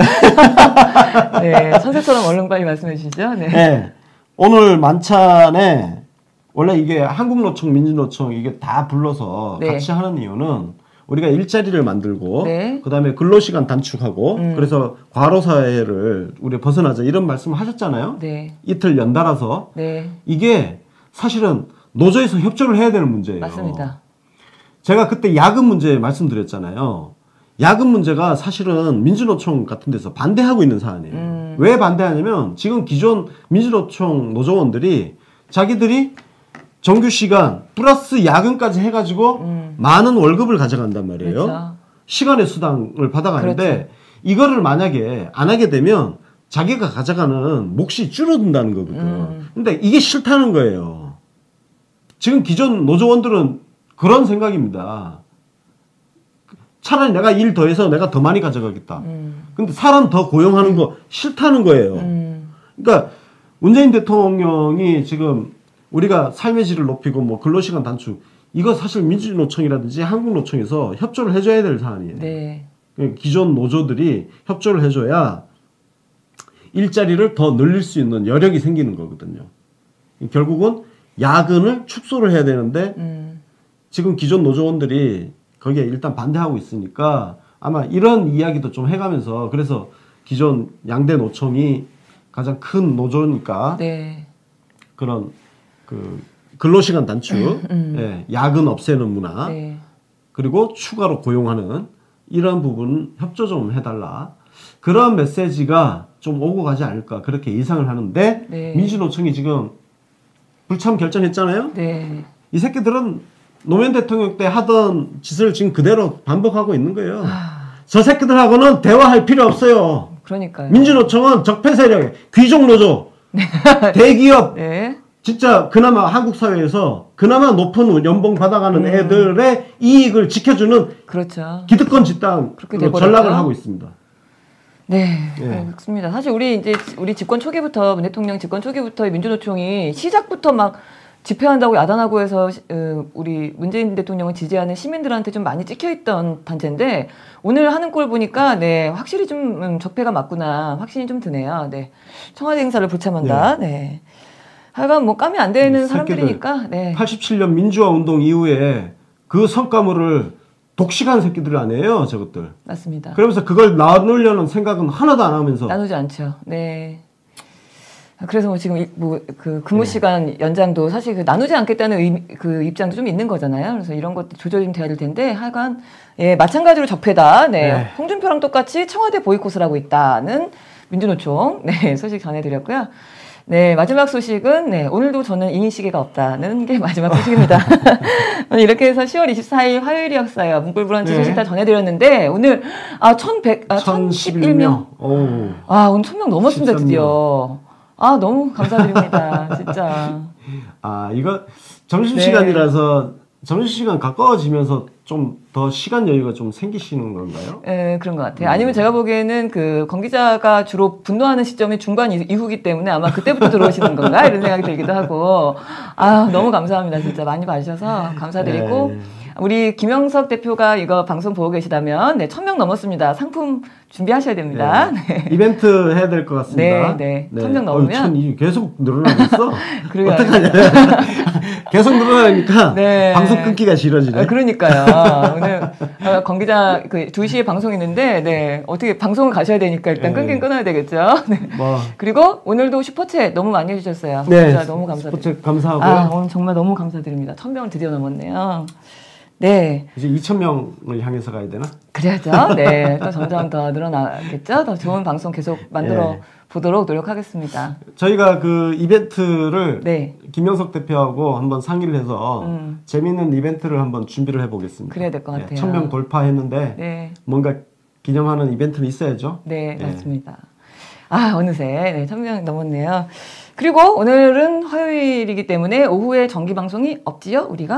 네, 천사처럼 얼른 빨리 말씀해 주시죠. 네. 네. 오늘 만찬에 원래 이게 한국노총, 민주노총 이게 다 불러서 같이 하는 이유는 우리가 일자리를 만들고 그다음에 근로시간 단축하고 그래서 과로사회를 우리 벗어나자 이런 말씀을 하셨잖아요. 네. 이틀 연달아서. 네. 이게 사실은 노조에서 협조를 해야 되는 문제예요. 맞습니다. 제가 그때 야근 문제 말씀드렸잖아요. 야근 문제가 사실은 민주노총 같은 데서 반대하고 있는 사안이에요. 왜 반대하냐면 지금 기존 민주노총 노조원들이 자기들이 정규시간 플러스 야근까지 해가지고 많은 월급을 가져간단 말이에요. 그렇죠. 시간의 수당을 받아가는데 그렇죠. 이거를 만약에 안 하게 되면 자기가 가져가는 몫이 줄어든다는 거거든. 근데 이게 싫다는 거예요. 지금 기존 노조원들은 그런 생각입니다. 차라리 내가 일 더해서 내가 더 많이 가져가겠다. 근데 사람 더 고용하는 거 싫다는 거예요. 그러니까 문재인 대통령이 지금 우리가 삶의 질을 높이고 뭐 근로시간 단축 이거 사실 민주노총이라든지 한국노총에서 협조를 해줘야 될 사안이에요. 네. 기존 노조들이 협조를 해줘야 일자리를 더 늘릴 수 있는 여력이 생기는 거거든요. 결국은 야근을 축소를 해야 되는데 지금 기존 노조원들이 거기에 일단 반대하고 있으니까 아마 이런 이야기도 좀 해가면서 그래서 기존 양대 노총이 가장 큰 노조니까 네. 그런 그 근로시간 단축, 예, 야근 없애는 문화, 네. 그리고 추가로 고용하는 이런 부분 협조 좀 해달라. 그런 메시지가 좀 오고 가지 않을까 그렇게 예상을 하는데 네. 민주노총이 지금 불참 결정했잖아요. 네. 이 새끼들은 노무현 대통령 때 하던 짓을 지금 그대로 반복하고 있는 거예요. 저 새끼들하고는 대화할 필요 없어요. 그러니까요. 민주노총은 적폐 세력, 귀족 노조, 대기업, 네. 진짜 그나마 한국 사회에서 그나마 높은 연봉 받아가는 애들의 이익을 지켜주는 그렇죠. 기득권 집단으로 그렇게 돼버렸죠? 전락을 하고 있습니다. 네, 예. 그렇습니다. 사실 우리 집권 초기부터 문 대통령 집권 초기부터 민주노총이 시작부터 막 집회한다고 야단하고 해서 우리 문재인 대통령을 지지하는 시민들한테 좀 많이 찍혀있던 단체인데 오늘 하는 꼴 보니까 네 확실히 좀 적폐가 맞구나 확신이 좀 드네요. 네, 청와대 행사를 불참한다. 네, 하여간 뭐 까면 안 되는 사람들이니까. 네, 87년 민주화 운동 이후에 그 성과물을 독식한 새끼들 아니에요, 저것들. 맞습니다. 그러면서 그걸 나누려는 생각은 하나도 안 하면서 나누지 않죠. 네. 그래서 뭐 지금 그 근무 시간 연장도 사실 그 나누지 않겠다는 그 입장도 좀 있는 거잖아요. 그래서 이런 것도 조절이 좀 돼야 될 텐데 하여간 예 마찬가지로 적폐다. 네. 홍준표랑 똑같이 청와대 보이콧을 하고 있다는 민주노총 네 소식 전해드렸고요. 네, 마지막 소식은, 네, 오늘도 저는 이민시계가 없다는 게 마지막 소식입니다. 이렇게 해서 10월 24일 화요일이었어요. 문꿀브런치 소식 다 전해드렸는데, 오늘, 1011명. 오늘 1000명 넘었습니다, 13명. 드디어. 너무 감사드립니다, 진짜. 이거 점심시간이라서, 점심시간 가까워지면서 좀 더 시간 여유가 좀 생기시는 건가요? 네, 그런 것 같아요. 아니면 제가 보기에는 권 기자가 주로 분노하는 시점이 중반 이후기 때문에 아마 그때부터 들어오시는 건가? 이런 생각이 들기도 하고. 너무 감사합니다. 진짜 많이 봐주셔서 감사드리고. 우리 김영석 대표가 이거 방송 보고 계시다면, 네, 1000명 넘었습니다. 상품 준비하셔야 됩니다. 네. 이벤트 해야 될 것 같습니다. 네. 1000명 넘으면. 계속 늘어나고 있어? 그러게요. 어떡하냐. 계속 늘어나니까 방송 끊기가 싫어지네. 그러니까요. 오늘 권 기자 2시에 방송 있는데, 네, 어떻게 방송을 가셔야 되니까 일단 끊긴 끊어야 되겠죠. 네. 그리고 오늘도 슈퍼챗 너무 많이 해주셨어요. 네. 진짜 너무 감사드립니다. 슈퍼챗 감사하고요. 오늘 정말 너무 감사드립니다. 1000명을 드디어 넘었네요. 네. 이제 2000명을 향해서 가야 되나? 그래야죠. 네. 또 점점 더 늘어나겠죠. 더 좋은 방송 계속 만들어 보도록 노력하겠습니다. 저희가 그 이벤트를 김영석 대표하고 한번 상의를 해서 재미있는 이벤트를 한번 준비를 해보겠습니다. 그래야 될 것 같아요. 1000명 돌파했는데 뭔가 기념하는 이벤트는 있어야죠. 네, 맞습니다. 어느새 1000명 넘었네요. 그리고 오늘은 화요일이기 때문에 오후에 정기 방송이 없지요, 우리가?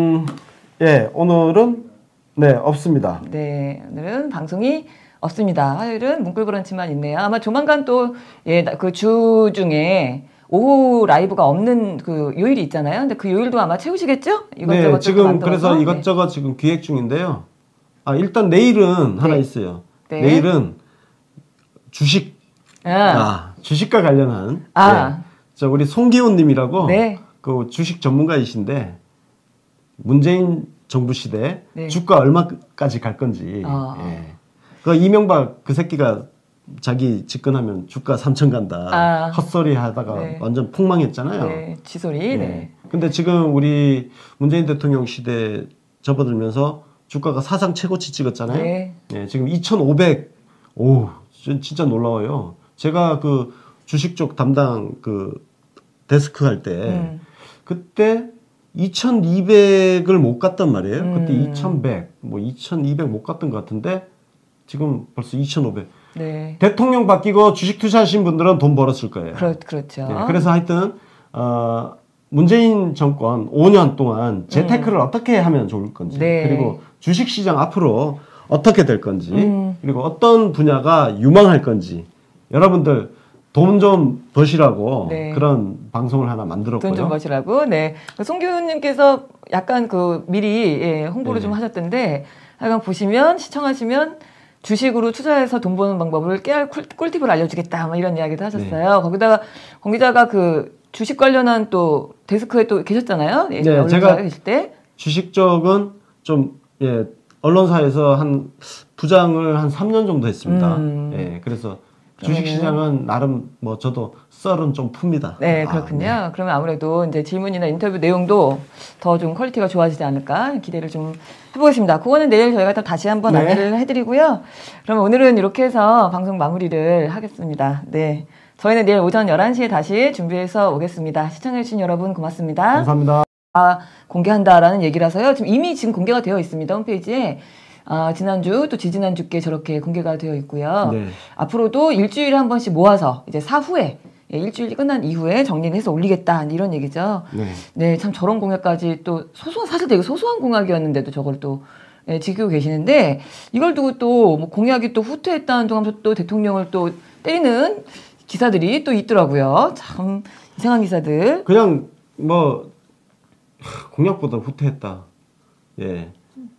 오늘은 없습니다. 네, 오늘은 방송이 없습니다. 화요일은 문꿀브런치만 있네요. 아마 조만간 또 그 주 중에 오후 라이브가 없는 그 요일이 있잖아요. 근데 그 요일도 아마 채우시겠죠? 이것저것 지금 만들어서. 그래서 이것저것 지금 기획 중인데요. 일단 내일은 하나 있어요. 내일은 주식 주식과 관련한 우리 송기훈님이라고 그 주식 전문가이신데 문재인 정부 시대 주가 얼마까지 갈 건지. 그 이명박 그 새끼가 자기 집권하면 주가 3천 간다. 헛소리 하다가 완전 폭망했잖아요. 지소리. 근데 지금 우리 문재인 대통령 시대 접어들면서 주가가 사상 최고치 찍었잖아요. 지금 2,500. 진짜 놀라워요. 제가 그 주식 쪽 담당 그 데스크 할 때 그때 2,200을 못 갔단 말이에요. 그때 2,100, 2,200 못 갔던 것 같은데 지금 벌써 2,500. 대통령 바뀌고 주식 투자하신 분들은 돈 벌었을 거예요. 그렇죠. 그래서 하여튼 문재인 정권 5년 동안 재테크를 어떻게 하면 좋을 건지 그리고 주식 시장 앞으로 어떻게 될 건지 그리고 어떤 분야가 유망할 건지 여러분들 돈 좀 버시라고 네. 그런 방송을 하나 만들었고요. 돈 좀 버시라고. 네. 송 교수님께서 약간 그 미리 예, 홍보를 네. 좀 하셨던데 하여간 보시면 시청하시면 주식으로 투자해서 돈 버는 방법을 깨알 꿀팁을 알려주겠다. 뭐 이런 이야기도 하셨어요. 네. 거기다가 공 기자가 그 주식 관련한 또 데스크에 또 계셨잖아요. 예, 네, 제가 계실 때. 주식 쪽은 좀 예, 언론사에서 한 부장을 한 3년 정도 했습니다. 예, 그래서 주식시장은 나름 뭐 저도 썰은 좀 풉니다. 네, 그렇군요. 네. 그러면 아무래도 이제 질문이나 인터뷰 내용도 더 좀 퀄리티가 좋아지지 않을까 기대를 좀 해보겠습니다. 그거는 내일 저희가 또 다시 한번 네. 안내를 해드리고요. 그러면 오늘은 이렇게 해서 방송 마무리를 하겠습니다. 네. 저희는 내일 오전 11시에 다시 준비해서 오겠습니다. 시청해주신 여러분 고맙습니다. 감사합니다. 공개한다라는 얘기라서요. 지금 공개가 되어 있습니다. 홈페이지에. 지난주 또 지지난주께 저렇게 공개가 되어 있고요. 네. 앞으로도 일주일에 한 번씩 모아서 이제 사후에 예, 일주일이 끝난 이후에 정리를 해서 올리겠다 이런 얘기죠. 네. 네, 참 저런 공약까지 또 사실 되게 소소한 공약이었는데도 저걸 또 예, 지키고 계시는데 이걸 두고 또 뭐 공약이 또 후퇴했다는 둥 하면서 또 대통령을 또 때리는 기사들이 또 있더라고요. 참 이상한 기사들. 그냥 뭐 공약보다 후퇴했다. 예.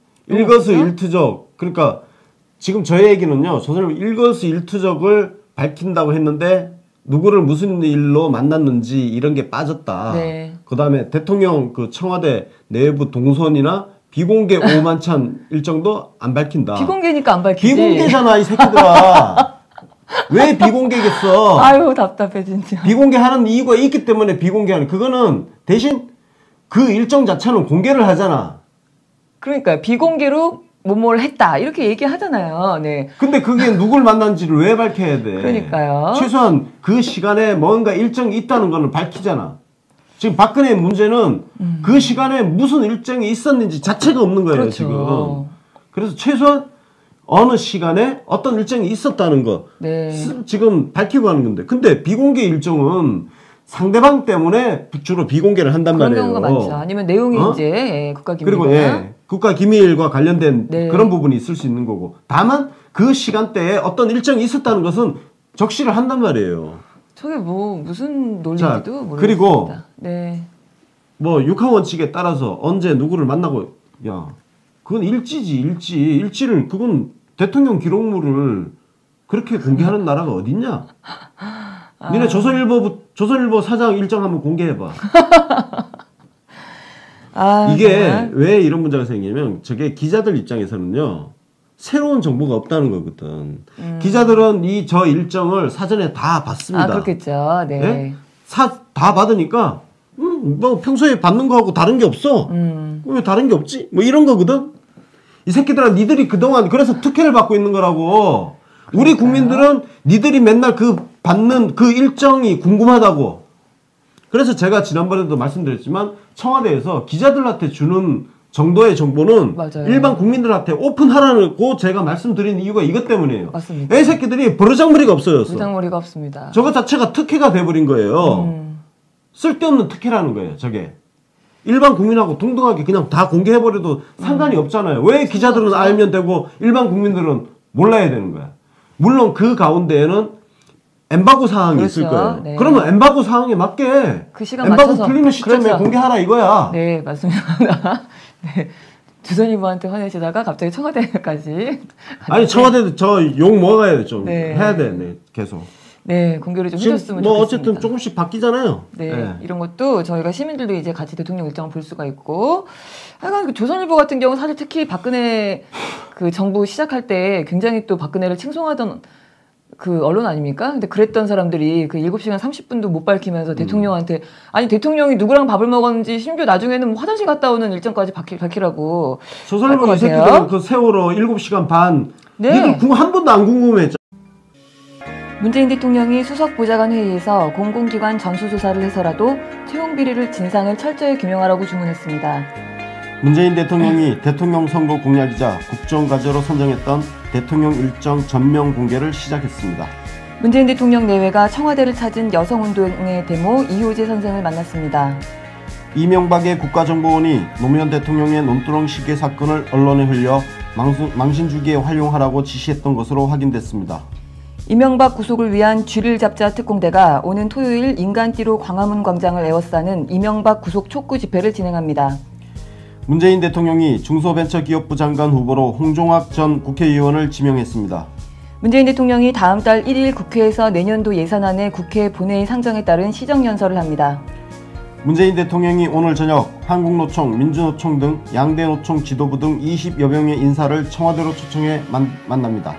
일거수일투족. 그러니까 지금 저희 얘기는요. 조선일보 일거수일투족을 밝힌다고 했는데 누구를 무슨 일로 만났는지 이런 게 빠졌다. 네. 그다음에 대통령 그 청와대 내부 동선이나 비공개 오만찬 일정도 안 밝힌다. 비공개니까 안 밝히지. 비공개잖아 이 새끼들아. 왜 비공개겠어? 아유 답답해 진짜. 비공개하는 이유가 있기 때문에 비공개하는. 그거는 대신 그 일정 자체는 공개를 하잖아. 그러니까 비공개로 뭐뭘 했다 이렇게 얘기하잖아요. 네. 근데 그게 누굴 만난지를 왜 밝혀야 돼? 그러니까요. 최소한 그 시간에 뭔가 일정이 있다는 거는 밝히잖아. 지금 박근혜 문제는 그 시간에 무슨 일정이 있었는지 자체가 없는 거예요. 그렇죠. 지금. 그래서 최소한 어느 시간에 어떤 일정이 있었다는 거 네. 지금 밝히고 하는 건데, 근데 비공개 일정은 상대방 때문에 주로 비공개를 한단 그런 말이에요. 경우가 많죠. 아니면 내용이 이제 예, 국가기밀이나 그리고 예, 국가기밀과 관련된 네. 그런 부분이 있을 수 있는 거고, 다만 그 시간대에 어떤 일정이 있었다는 것은 적시를 한단 말이에요. 저게 뭐 무슨 논리인지도 모르겠습니다. 그리고 네. 뭐 육하 원칙에 따라서 언제 누구를 만나고, 야 그건 일지지. 일지를 그건 대통령 기록물을 그렇게 공개하는 나라가 어딨냐? 니네 조선일보 사장 일정 한번 공개해봐. 이게 정말. 왜 이런 문제가 생기냐면 저게 기자들 입장에서는요, 새로운 정보가 없다는 거거든. 기자들은 저 일정을 사전에 다 봤습니다. 그렇겠죠. 네. 예? 다 받으니까 뭐 평소에 받는 거하고 다른 게 없어. 왜 다른 게 없지? 뭐 이런 거거든. 이 새끼들아, 니들이 그동안 그래서 특혜를 받고 있는 거라고. 우리 국민들은 니들이 맨날 받는 그 일정이 궁금하다고. 그래서 제가 지난번에도 말씀드렸지만 청와대에서 기자들한테 주는 정도의 정보는 맞아요. 일반 국민들한테 오픈하라고 제가 말씀드린 이유가 이것 때문이에요. 맞습니다. 이 새끼들이 버르장머리가 없어졌어. 부장머리가 없습니다. 저거 자체가 특혜가 돼버린 거예요. 쓸데없는 특혜라는 거예요, 저게. 일반 국민하고 동등하게 그냥 다 공개해버려도 상관이 없잖아요. 왜 기자들은 알면 되고 일반 국민들은 몰라야 되는 거야. 물론 그 가운데에는 엠바고 사항이 있을 그렇죠. 거예요. 네. 그러면 엠바고 사항에 맞게 그 시간 엠바고 맞춰서. 풀리는 시점에 그렇죠. 공개하라 이거야. 네, 맞습니다. 네. 조선일보한테 화내시다가 갑자기 청와대까지. 아니 청와대도 저 욕 먹어야 돼. 좀 네. 해야 돼. 네, 계속. 네, 공개를 좀 해줬으면 뭐 좋겠습니다. 어쨌든 조금씩 바뀌잖아요. 네, 네. 이런 것도 저희가 시민들도 이제 같이 대통령 일정을 볼 수가 있고, 하여간 그 조선일보 같은 경우 사실 특히 박근혜 그 정부 시작할 때 굉장히 또 박근혜를 칭송하던 그 언론 아닙니까? 근데 그랬던 사람들이 그 7시간 30분도 못 밝히면서 대통령한테, 아니 대통령이 누구랑 밥을 먹었는지 심지어 나중에는 뭐 화장실 갔다 오는 일정까지 밝히라고. 조선일보 이 새끼들 그 세월호 7시간 반 네. 니들 한 번도 안 궁금했잖아. 문재인 대통령이 수석 보좌관 회의에서 공공기관 전수조사를 해서라도 채용 비리를 진상을 철저히 규명하라고 주문했습니다. 문재인 대통령이 대통령 선거 공약이자 국정과제로 선정했던 대통령 일정 전면 공개를 시작했습니다. 문재인 대통령 내외가 청와대를 찾은 여성운동의 데모 이효재 선생을 만났습니다. 이명박의 국가정보원이 노무현 대통령의 논두렁 시계 사건을 언론에 흘려 망신주기에 활용하라고 지시했던 것으로 확인됐습니다. 이명박 구속을 위한 쥐를 잡자 특공대가 오는 토요일 인간띠로 광화문 광장을 에워싸는 이명박 구속 촉구 집회를 진행합니다. 문재인 대통령이 중소벤처기업부 장관 후보로 홍종학 전 국회의원을 지명했습니다. 문재인 대통령이 다음 달 1일 국회에서 내년도 예산안의 국회 본회의 상정에 따른 시정연설을 합니다. 문재인 대통령이 오늘 저녁 한국노총, 민주노총 등 양대 노총 지도부 등 20여 명의 인사를 청와대로 초청해 만납니다.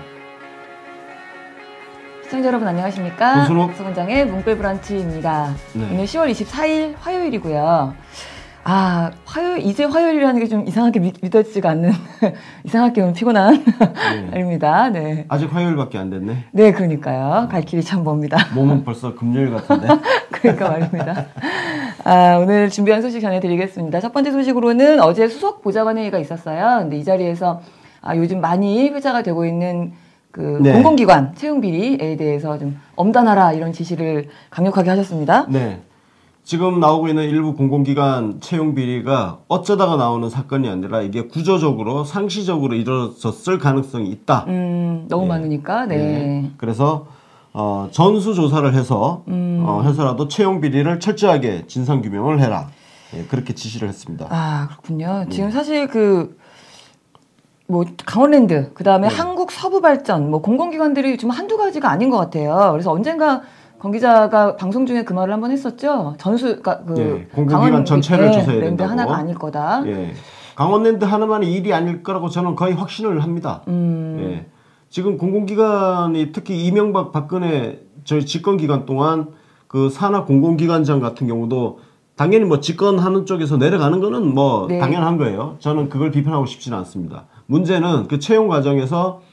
시청자 여러분 안녕하십니까? 문순옥 서원장의 문글브런치입니다. 네. 오늘 10월 24일 화요일이고요. 이제 화요일이라는 게 좀 이상하게 믿어지지가 않는 이상하게 오늘 피곤한 날입니다. 네. 아직 화요일밖에 안 됐네. 네, 그러니까요. 갈 길이 참 멉니다. 몸은 벌써 금요일 같은데. 그러니까 말입니다. 오늘 준비한 소식 전해드리겠습니다. 첫 번째 소식으로는 어제 수석 보좌관회의가 있었어요. 근데 이 자리에서 요즘 많이 회자가 되고 있는 네. 공공기관 채용 비리에 대해서 좀 엄단하라 이런 지시를 강력하게 하셨습니다. 네. 지금 나오고 있는 일부 공공기관 채용 비리가 어쩌다가 나오는 사건이 아니라 이게 구조적으로 상시적으로 이루어졌을 가능성이 있다. 너무 많으니까. 네. 그래서 전수조사를 해서 해서라도 채용 비리를 철저하게 진상 규명을 해라. 그렇게 지시를 했습니다. 그렇군요. 지금 사실 강원랜드, 그 다음에 한국서부발전, 공공기관들이 지금 한두 가지가 아닌 것 같아요. 그래서 언젠가 권 기자가 방송 중에 그 말을 한번 했었죠. 공공기관 전체를 조사해야 된다고. 랜드 하나가 아닐 거다. 강원랜드 하나만의 일이 아닐 거라고 저는 거의 확신을 합니다. 지금 공공기관이 특히 이명박 박근혜 저희 집권기간 동안 그 산하 공공기관장 같은 경우도 당연히 집권하는 쪽에서 내려가는 거는 당연한 거예요. 저는 그걸 비판하고 싶지는 않습니다. 문제는 그 채용 과정에서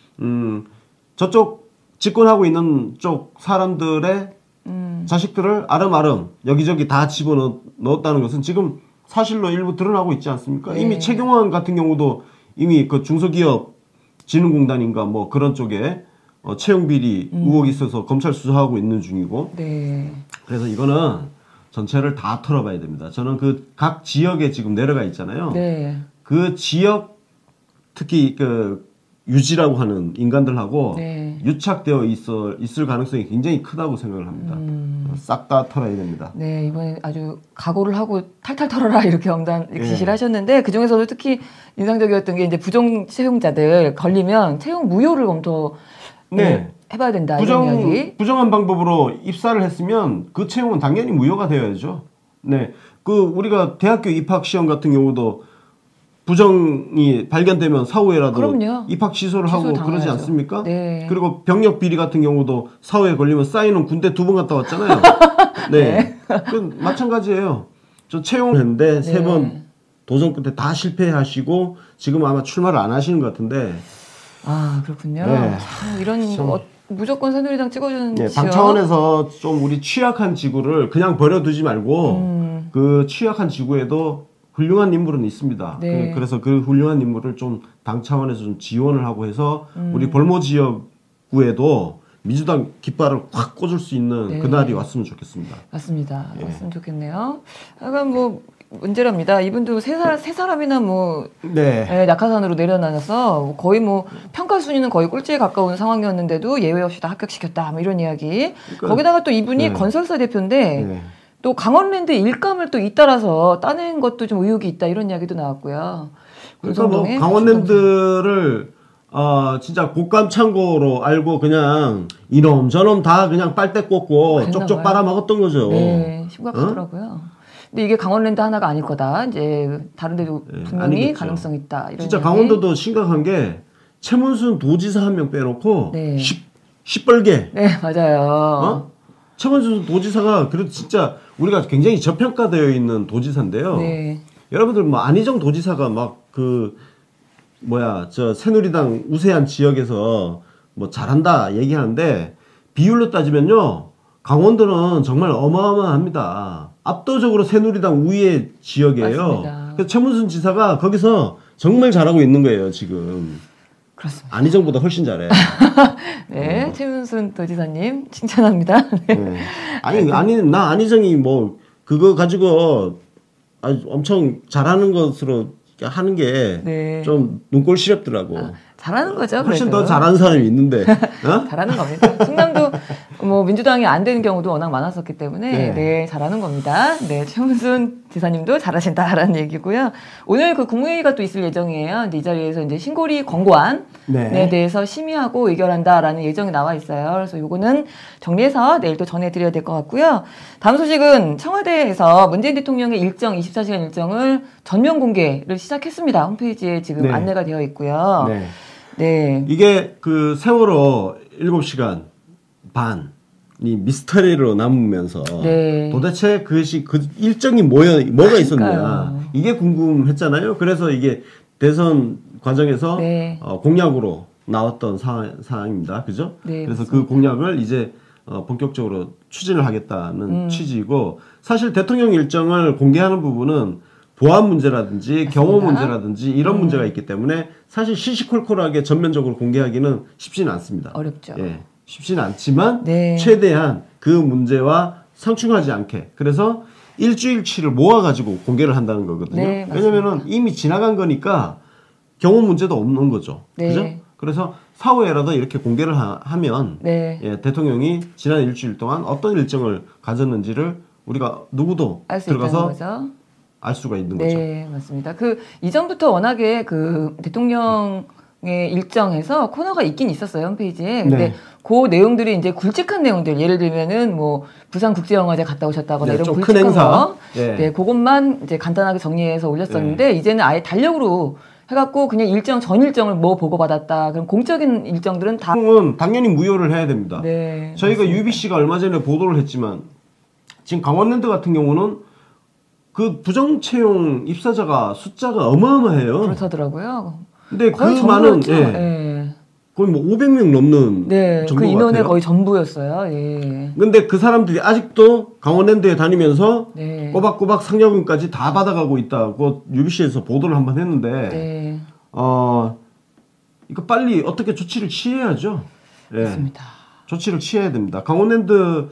저쪽 집권하고 있는 쪽 사람들의 자식들을 아름아름 여기저기 다 집어넣었다는 것은 지금 사실로 일부 드러나고 있지 않습니까? 네. 이미 최경환 같은 경우도 이미 그 중소기업 진흥공단인가 그런 쪽에 채용 비리 의혹이 있어서 검찰 수사하고 있는 중이고. 네. 그래서 이거는 전체를 다 털어봐야 됩니다. 저는 그 각 지역에 지금 내려가 있잖아요. 네. 그 지역 특히 유지라고 하는 인간들하고 유착되어 있을 가능성이 굉장히 크다고 생각을 합니다. 싹 다 털어야 됩니다. 네, 이번에 아주 각오를 하고 탈탈 털어라 이렇게 지시를 하셨는데 그 중에서도 특히 인상적이었던 게 이제 부정 채용자들 걸리면 채용 무효를 해봐야 된다. 이런 이야기. 부정한 방법으로 입사를 했으면 그 채용은 당연히 무효가 되어야죠. 네, 우리가 대학교 입학 시험 같은 경우도 부정이 발견되면 사후에라도 그럼요. 입학 취소를 하고 그러지 않습니까? 네. 그리고 병력 비리 같은 경우도 사후에 걸리면 사인은 군대 2번 갔다 왔잖아요. 네. 그건 마찬가지예요. 저 채용을 했는데 3번 도전 끝에 다 실패하시고 지금 아마 출마를 안 하시는 것 같은데. 그렇군요. 참 이런 무조건 새누리당 찍어주는 당 차원에서 좀 우리 취약한 지구를 그냥 버려두지 말고 그 취약한 지구에도 훌륭한 인물은 있습니다. 네. 그래서 그 훌륭한 인물을 좀 당 차원에서 좀 지원을 하고 해서 우리 볼모 지역구에도 민주당 깃발을 확 꽂을 수 있는 그날이 왔으면 좋겠습니다. 맞습니다. 왔으면 좋겠네요. 약간 문제랍니다. 이분도 세 사람이나 낙하산으로 내려다녀서 거의 평가 순위는 거의 꼴찌에 가까운 상황이었는데도 예외 없이 다 합격시켰다. 이런 이야기. 거기다가 또 이분이 건설사 대표인데 또 강원랜드 일감을 또 잇따라서 따낸 것도 좀 의혹이 있다 이런 이야기도 나왔고요. 그러니까 강원랜드를 진짜 곡감 창고로 알고 그냥 이놈 저놈 다 그냥 빨대 꽂고 쪽쪽 빨아먹었던 거죠. 네, 심각하더라고요. 근데 이게 강원랜드 하나가 아닐 거다. 이제 다른 데도 분명히 아니겠죠. 가능성 있다. 이런 진짜 이야기. 강원도도 심각한 게 최문순 도지사 한 명 빼놓고 시뻘게. 네, 맞아요. 최문순 도지사가 그래도 진짜 우리가 굉장히 저평가되어 있는 도지사인데요. 네. 여러분들 안희정 도지사가 저 새누리당 우세한 지역에서 잘한다 얘기하는데 비율로 따지면요 강원도는 정말 어마어마합니다. 압도적으로 새누리당 우위의 지역이에요. 맞습니다. 그래서 최문순 지사가 거기서 정말 잘하고 있는 거예요 지금. 그렇습니다. 안희정보다 훨씬 잘해. 네, 최문순 도지사님 칭찬합니다. 네. 나 안희정이 그거 가지고 아주 엄청 잘하는 것으로 하는 게 좀 눈꼴 시렵더라고. 잘하는 거죠. 훨씬 그래도. 더 잘하는 사람이 있는데. 어? 잘하는 겁니다. 충남도 뭐 민주당이 안 되는 경우도 워낙 많았었기 때문에 네. 네, 잘하는 겁니다. 네, 최문순 지사님도 잘하신다라는 얘기고요. 오늘 그 국무회의가 또 있을 예정이에요. 근데 이 자리에서 이제 신고리 권고안에 대해서 심의하고 의결한다라는 예정이 나와 있어요. 그래서 요거는 정리해서 내일 또 전해드려야 될 것 같고요. 다음 소식은 청와대에서 문재인 대통령의 일정, 24시간 일정을 전면 공개를 시작했습니다. 홈페이지에 지금 네. 안내가 되어 있고요. 네. 네. 이게 그 세월호 7시간 반이 미스터리로 남으면서 네. 도대체 그것이 그 일정이 뭐가 있었냐 이게 궁금했잖아요. 그래서 이게 대선 과정에서 네. 공약으로 나왔던 사항입니다. 그죠? 네, 그래서 맞습니다. 그 공약을 이제 본격적으로 추진을 하겠다는 취지이고 사실 대통령 일정을 공개하는 부분은 보안 문제라든지 경호 문제라든지 이런 문제가 있기 때문에 사실 시시콜콜하게 전면적으로 공개하기는 쉽지는 않습니다. 어렵죠. 예, 쉽지는 않지만 네. 최대한 그 문제와 상충하지 않게 그래서 일주일치를 모아가지고 공개를 한다는 거거든요. 네, 왜냐면은 이미 지나간 거니까 경호 문제도 없는 거죠. 네. 그죠? 그래서 사후에라도 이렇게 공개를 하면 네. 예, 대통령이 지난 일주일 동안 어떤 일정을 가졌는지를 우리가 누구도 알 수 있다는 들어가서 거죠. 알 수가 있는 거죠. 네, 맞습니다. 그 이전부터 워낙에 그 대통령의 일정에서 코너가 있긴 있었어요, 홈페이지에. 근데 네. 그 내용들이 이제 굵직한 내용들, 예를 들면은 뭐 부산국제영화제 갔다 오셨다거나 네, 이런 좀 큰 굵직한 행사. 거, 예. 네, 그것만 이제 간단하게 정리해서 올렸었는데 이제는 아예 달력으로 해갖고 그냥 일정 전 일정을 뭐 보고 받았다. 그럼 공적인 일정들은 다. 은 당연히 무효를 해야 됩니다. 네, 저희가 맞습니다. UBC가 얼마 전에 보도를 했지만 지금 강원랜드 같은 경우는 그 부정 채용 입사자가 숫자가 어마어마해요. 그렇다더라고요. 근데 그 거의 많은 전부였죠. 예, 거의 뭐 500명 넘는 네, 정도 그 인원의 같아요. 거의 전부였어요. 예. 근데 그 사람들이 아직도 강원랜드에 다니면서 네. 꼬박꼬박 상여금까지 다 받아가고 있다고 UBC에서 보도를 한번 했는데 네. 이거 빨리 어떻게 조치를 취해야죠. 예. 맞습니다. 조치를 취해야 됩니다. 강원랜드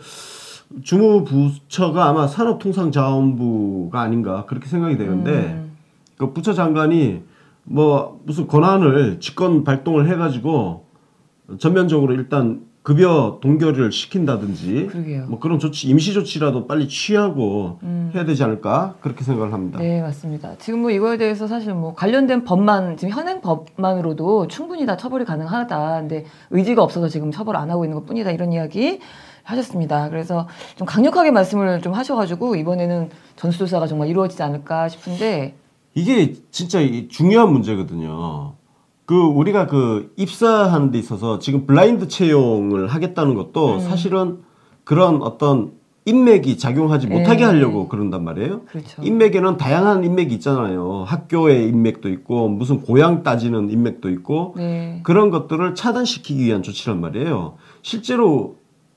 주무부처가 아마 산업통상자원부가 아닌가 그렇게 생각이 되는데 그 부처 장관이 뭐 무슨 권한을 직권 발동을 해가지고 전면적으로 일단 급여 동결을 시킨다든지 그러게요. 뭐 그런 조치 임시 조치라도 빨리 취하고 해야 되지 않을까 그렇게 생각을 합니다. 네, 맞습니다. 지금 뭐 이거에 대해서 사실 뭐 관련된 법만 지금 현행 법만으로도 충분히 다 처벌이 가능하다. 근데 의지가 없어서 지금 처벌 안 하고 있는 것뿐이다. 이런 이야기 하셨습니다. 그래서 좀 강력하게 말씀을 좀 하셔가지고 이번에는 전수조사가 정말 이루어지지 않을까 싶은데 이게 진짜 중요한 문제거든요. 그 우리가 그 입사하는 데 있어서 지금 블라인드 채용을 하겠다는 것도 사실은 그런 어떤 인맥이 작용하지 못하게 하려고 그런단 말이에요. 그렇죠. 인맥에는 다양한 인맥이 있잖아요. 학교의 인맥도 있고 무슨 고향 따지는 인맥도 있고 네. 그런 것들을 차단시키기 위한 조치란 말이에요. 실제로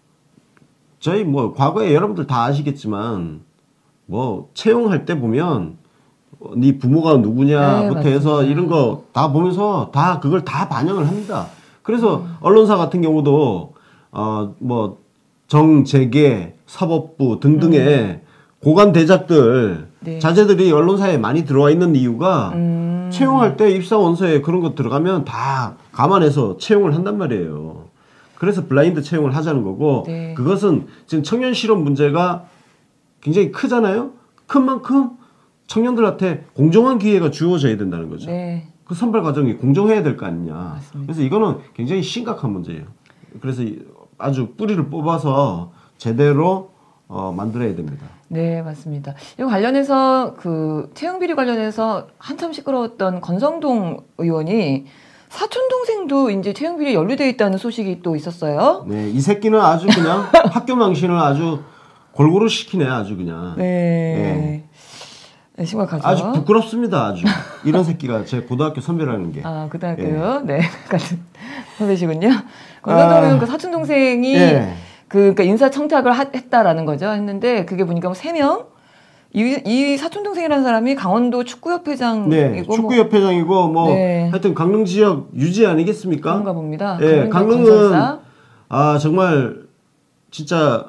저희 뭐 과거에 여러분들 다 아시겠지만 뭐 채용할 때 보면 네 부모가 누구냐부터 네, 해서 맞습니다. 이런 거 다 보면서 다 그걸 다 반영을 합니다. 그래서 언론사 같은 경우도 뭐 정재계 사법부 등등의 고관 대작들 네. 자제들이 언론사에 많이 들어와 있는 이유가 채용할 때 입사 원서에 그런 거 들어가면 다 감안해서 채용을 한단 말이에요. 그래서 블라인드 채용을 하자는 거고 네. 그것은 지금 청년 실업 문제가 굉장히 크잖아요. 큰 만큼 청년들한테 공정한 기회가 주어져야 된다는 거죠. 네. 그 선발 과정이 공정해야 될 거 아니냐. 맞습니다. 그래서 이거는 굉장히 심각한 문제예요. 그래서 아주 뿌리를 뽑아서 제대로 만들어야 됩니다. 네, 맞습니다. 이거 관련해서 그 채용 비리 관련해서 한참 시끄러웠던 권성동 의원이 사촌 동생도 이제 채용 비리에 연루돼 있다는 소식이 또 있었어요. 네, 이 새끼는 아주 그냥 학교 망신을 아주 골고루 시키네, 아주 그냥. 네. 네, 심각하죠. 아주 부끄럽습니다, 아주. 이런 새끼가 제 고등학교 선배라는 게. 아, 고등학교요? 네. 같은 선배시군요. 권성동 의원 그 사촌 동생이 그러니까 인사 청탁을 했다라는 거죠. 했는데 그게 보니까 뭐 3명? 이 사촌 동생이라는 사람이 강원도 축구협회장이고 네, 축구협회장이고 뭐 네. 하여튼 강릉 지역 유지 아니겠습니까? 그런가 봅니다. 예, 강릉은 정말 진짜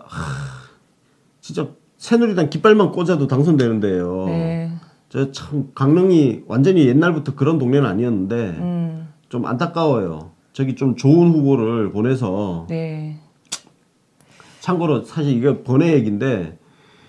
진짜 새누리당 깃발만 꽂아도 당선되는데요. 네. 저 참 강릉이 완전히 옛날부터 그런 동네는 아니었는데 좀 안타까워요. 저기 좀 좋은 후보를 보내서 네. 참고로 사실 이게 번외 얘기인데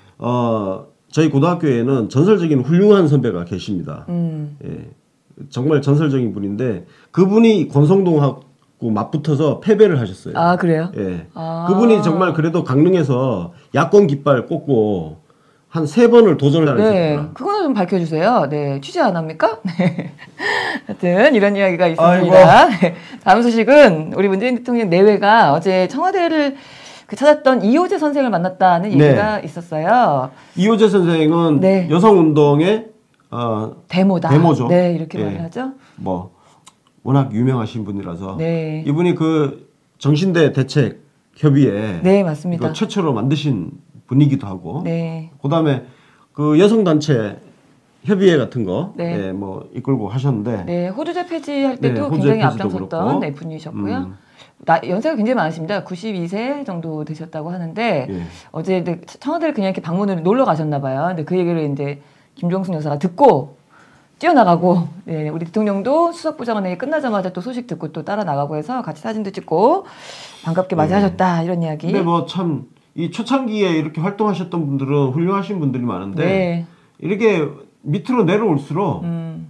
저희 고등학교에는 전설적인 훌륭한 선배가 계십니다. 예, 정말 전설적인 분인데 그분이 권성동하고 맞붙어서 패배를 하셨어요. 아, 그래요? 예. 그분이 정말 그래도 강릉에서 야권 깃발 꽂고 한 3번을 도전을 네. 하셨더라. 그거는 좀 밝혀주세요. 네. 취재 안 합니까? 네. 하여튼 이런 이야기가 있었습니다. 네. 다음 소식은 우리 문재인 대통령 내외가 어제 청와대를 찾았던 이호재 선생을 만났다는 얘기가 있었어요. 이호재 선생은 네. 여성운동의 데모다. 데모죠. 네, 이렇게 예. 말을 하죠. 뭐 워낙 유명하신 분이라서 네. 이분이 그 정신대 대책 협의회 네, 맞습니다. 이거 최초로 만드신 분이기도 하고 네. 그다음에 그 여성단체 협의회 같은 거 네. 예, 뭐 이끌고 하셨는데 네, 호주제 폐지할 네, 때도 호주제 굉장히 폐지도 앞장섰던 그렇고. 분이셨고요. 연세가 굉장히 많으십니다. 92세 정도 되셨다고 하는데 예. 어제 청와대를 그냥 이렇게 방문을 놀러 가셨나 봐요. 근데 그 얘기를 이제 김종숙 여사가 듣고 뛰어나가고, 네, 우리 대통령도 수석부장회의 끝나자마자 또 소식 듣고 또 따라 나가고 해서 같이 사진도 찍고 반갑게 맞이하셨다 이런 이야기. 근데 뭐 참 이 초창기에 이렇게 활동하셨던 분들은 훌륭하신 분들이 많은데 네. 이렇게 밑으로 내려올수록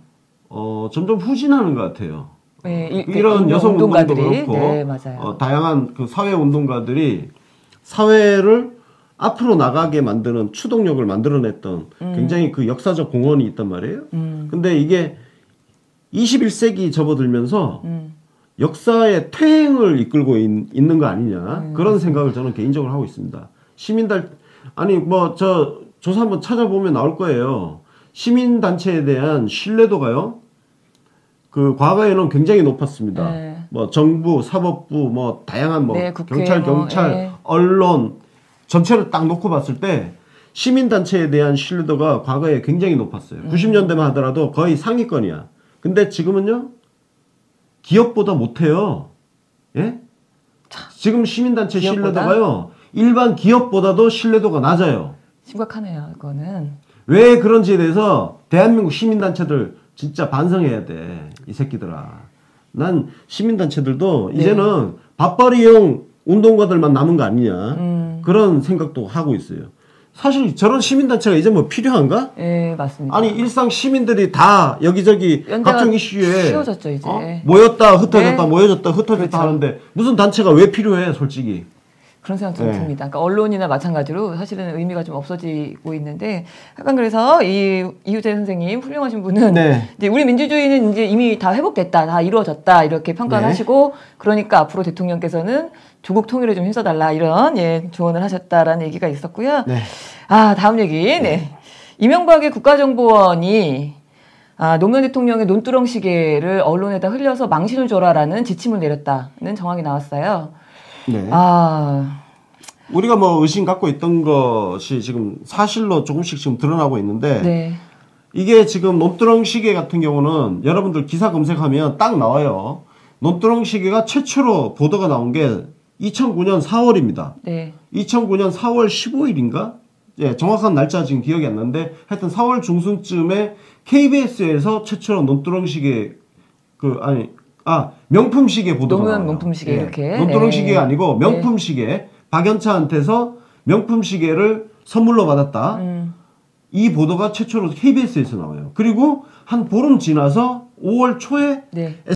점점 후진하는 것 같아요. 네, 이런 여성 운동도 그렇고 네, 맞아요. 다양한 그 사회 운동가들이 사회를 앞으로 나가게 만드는 추동력을 만들어냈던 굉장히 그 역사적 공헌이 있단 말이에요. 근데 이게 21세기 접어들면서 역사의 퇴행을 이끌고 있는 거 아니냐 그런 생각을 저는 개인적으로 하고 있습니다. 시민단 아니 뭐 저 조사 한번 찾아보면 나올 거예요. 시민단체에 대한 신뢰도가요. 그 과거에는 굉장히 높았습니다. 네. 뭐 정부, 사법부, 뭐 다양한 뭐 네, 국회, 경찰, 경찰, 네. 언론 전체를 딱 놓고 봤을 때 시민단체에 대한 신뢰도가 과거에 굉장히 높았어요. 90년대만 하더라도 거의 상위권이야. 근데 지금은요 기업보다 못해요. 예? 지금 시민단체 기업보다? 신뢰도가요 일반 기업보다도 신뢰도가 낮아요. 심각하네요, 이거는. 왜 그런지에 대해서 대한민국 시민단체들 진짜 반성해야 돼. 이 새끼들아. 난 시민단체들도 네. 이제는 밥벌이용 운동가들만 남은 거 아니냐. 그런 생각도 하고 있어요. 사실 저런 시민단체가 이제 뭐 필요한가? 네, 맞습니다. 아니 일상 시민들이 다 여기저기 연대가 각종 이슈에 쉬워졌죠, 이제. 모였다 흩어졌다 네. 모여졌다 흩어졌다 그렇죠. 하는데 무슨 단체가 왜 필요해 솔직히. 그런 생각 좀 네. 듭니다. 그러니까 언론이나 마찬가지로 사실은 의미가 좀 없어지고 있는데 약간 그래서 이 이hu재 선생님 훌륭하신 분은 네. 이제 우리 민주주의는 이제 이미 다 회복됐다, 다 이루어졌다 이렇게 평가를 네. 하시고 그러니까 앞으로 대통령께서는 조국 통일에 좀 힘써달라 이런 조언을 하셨다라는 얘기가 있었고요. 네. 아 다음 얘기. 네. 이명박의 국가정보원이 노무현 대통령의 논두렁 시계를 언론에다 흘려서 망신을 줘라라는 지침을 내렸다는 정황이 나왔어요. 네. 우리가 뭐 의심 갖고 있던 것이 지금 사실로 조금씩 지금 드러나고 있는데 네. 이게 지금 논두렁 시계 같은 경우는 여러분들 기사 검색하면 딱 나와요. 논두렁 시계가 최초로 보도가 나온 게 2009년 4월입니다. 네. 2009년 4월 15일인가? 예, 정확한 날짜 지금 기억이 안 나는데 하여튼 4월 중순쯤에 KBS에서 최초로 논두렁 시계 명품 시계 보도가 노무현 나와요. 명품 시계 예, 이렇게. 논두렁 네. 시계가 아니고 명품 시계. 박연차한테서 명품 시계를 선물로 받았다. 이 보도가 최초로 KBS에서 나와요. 그리고 한 보름 지나서 5월 초에 네.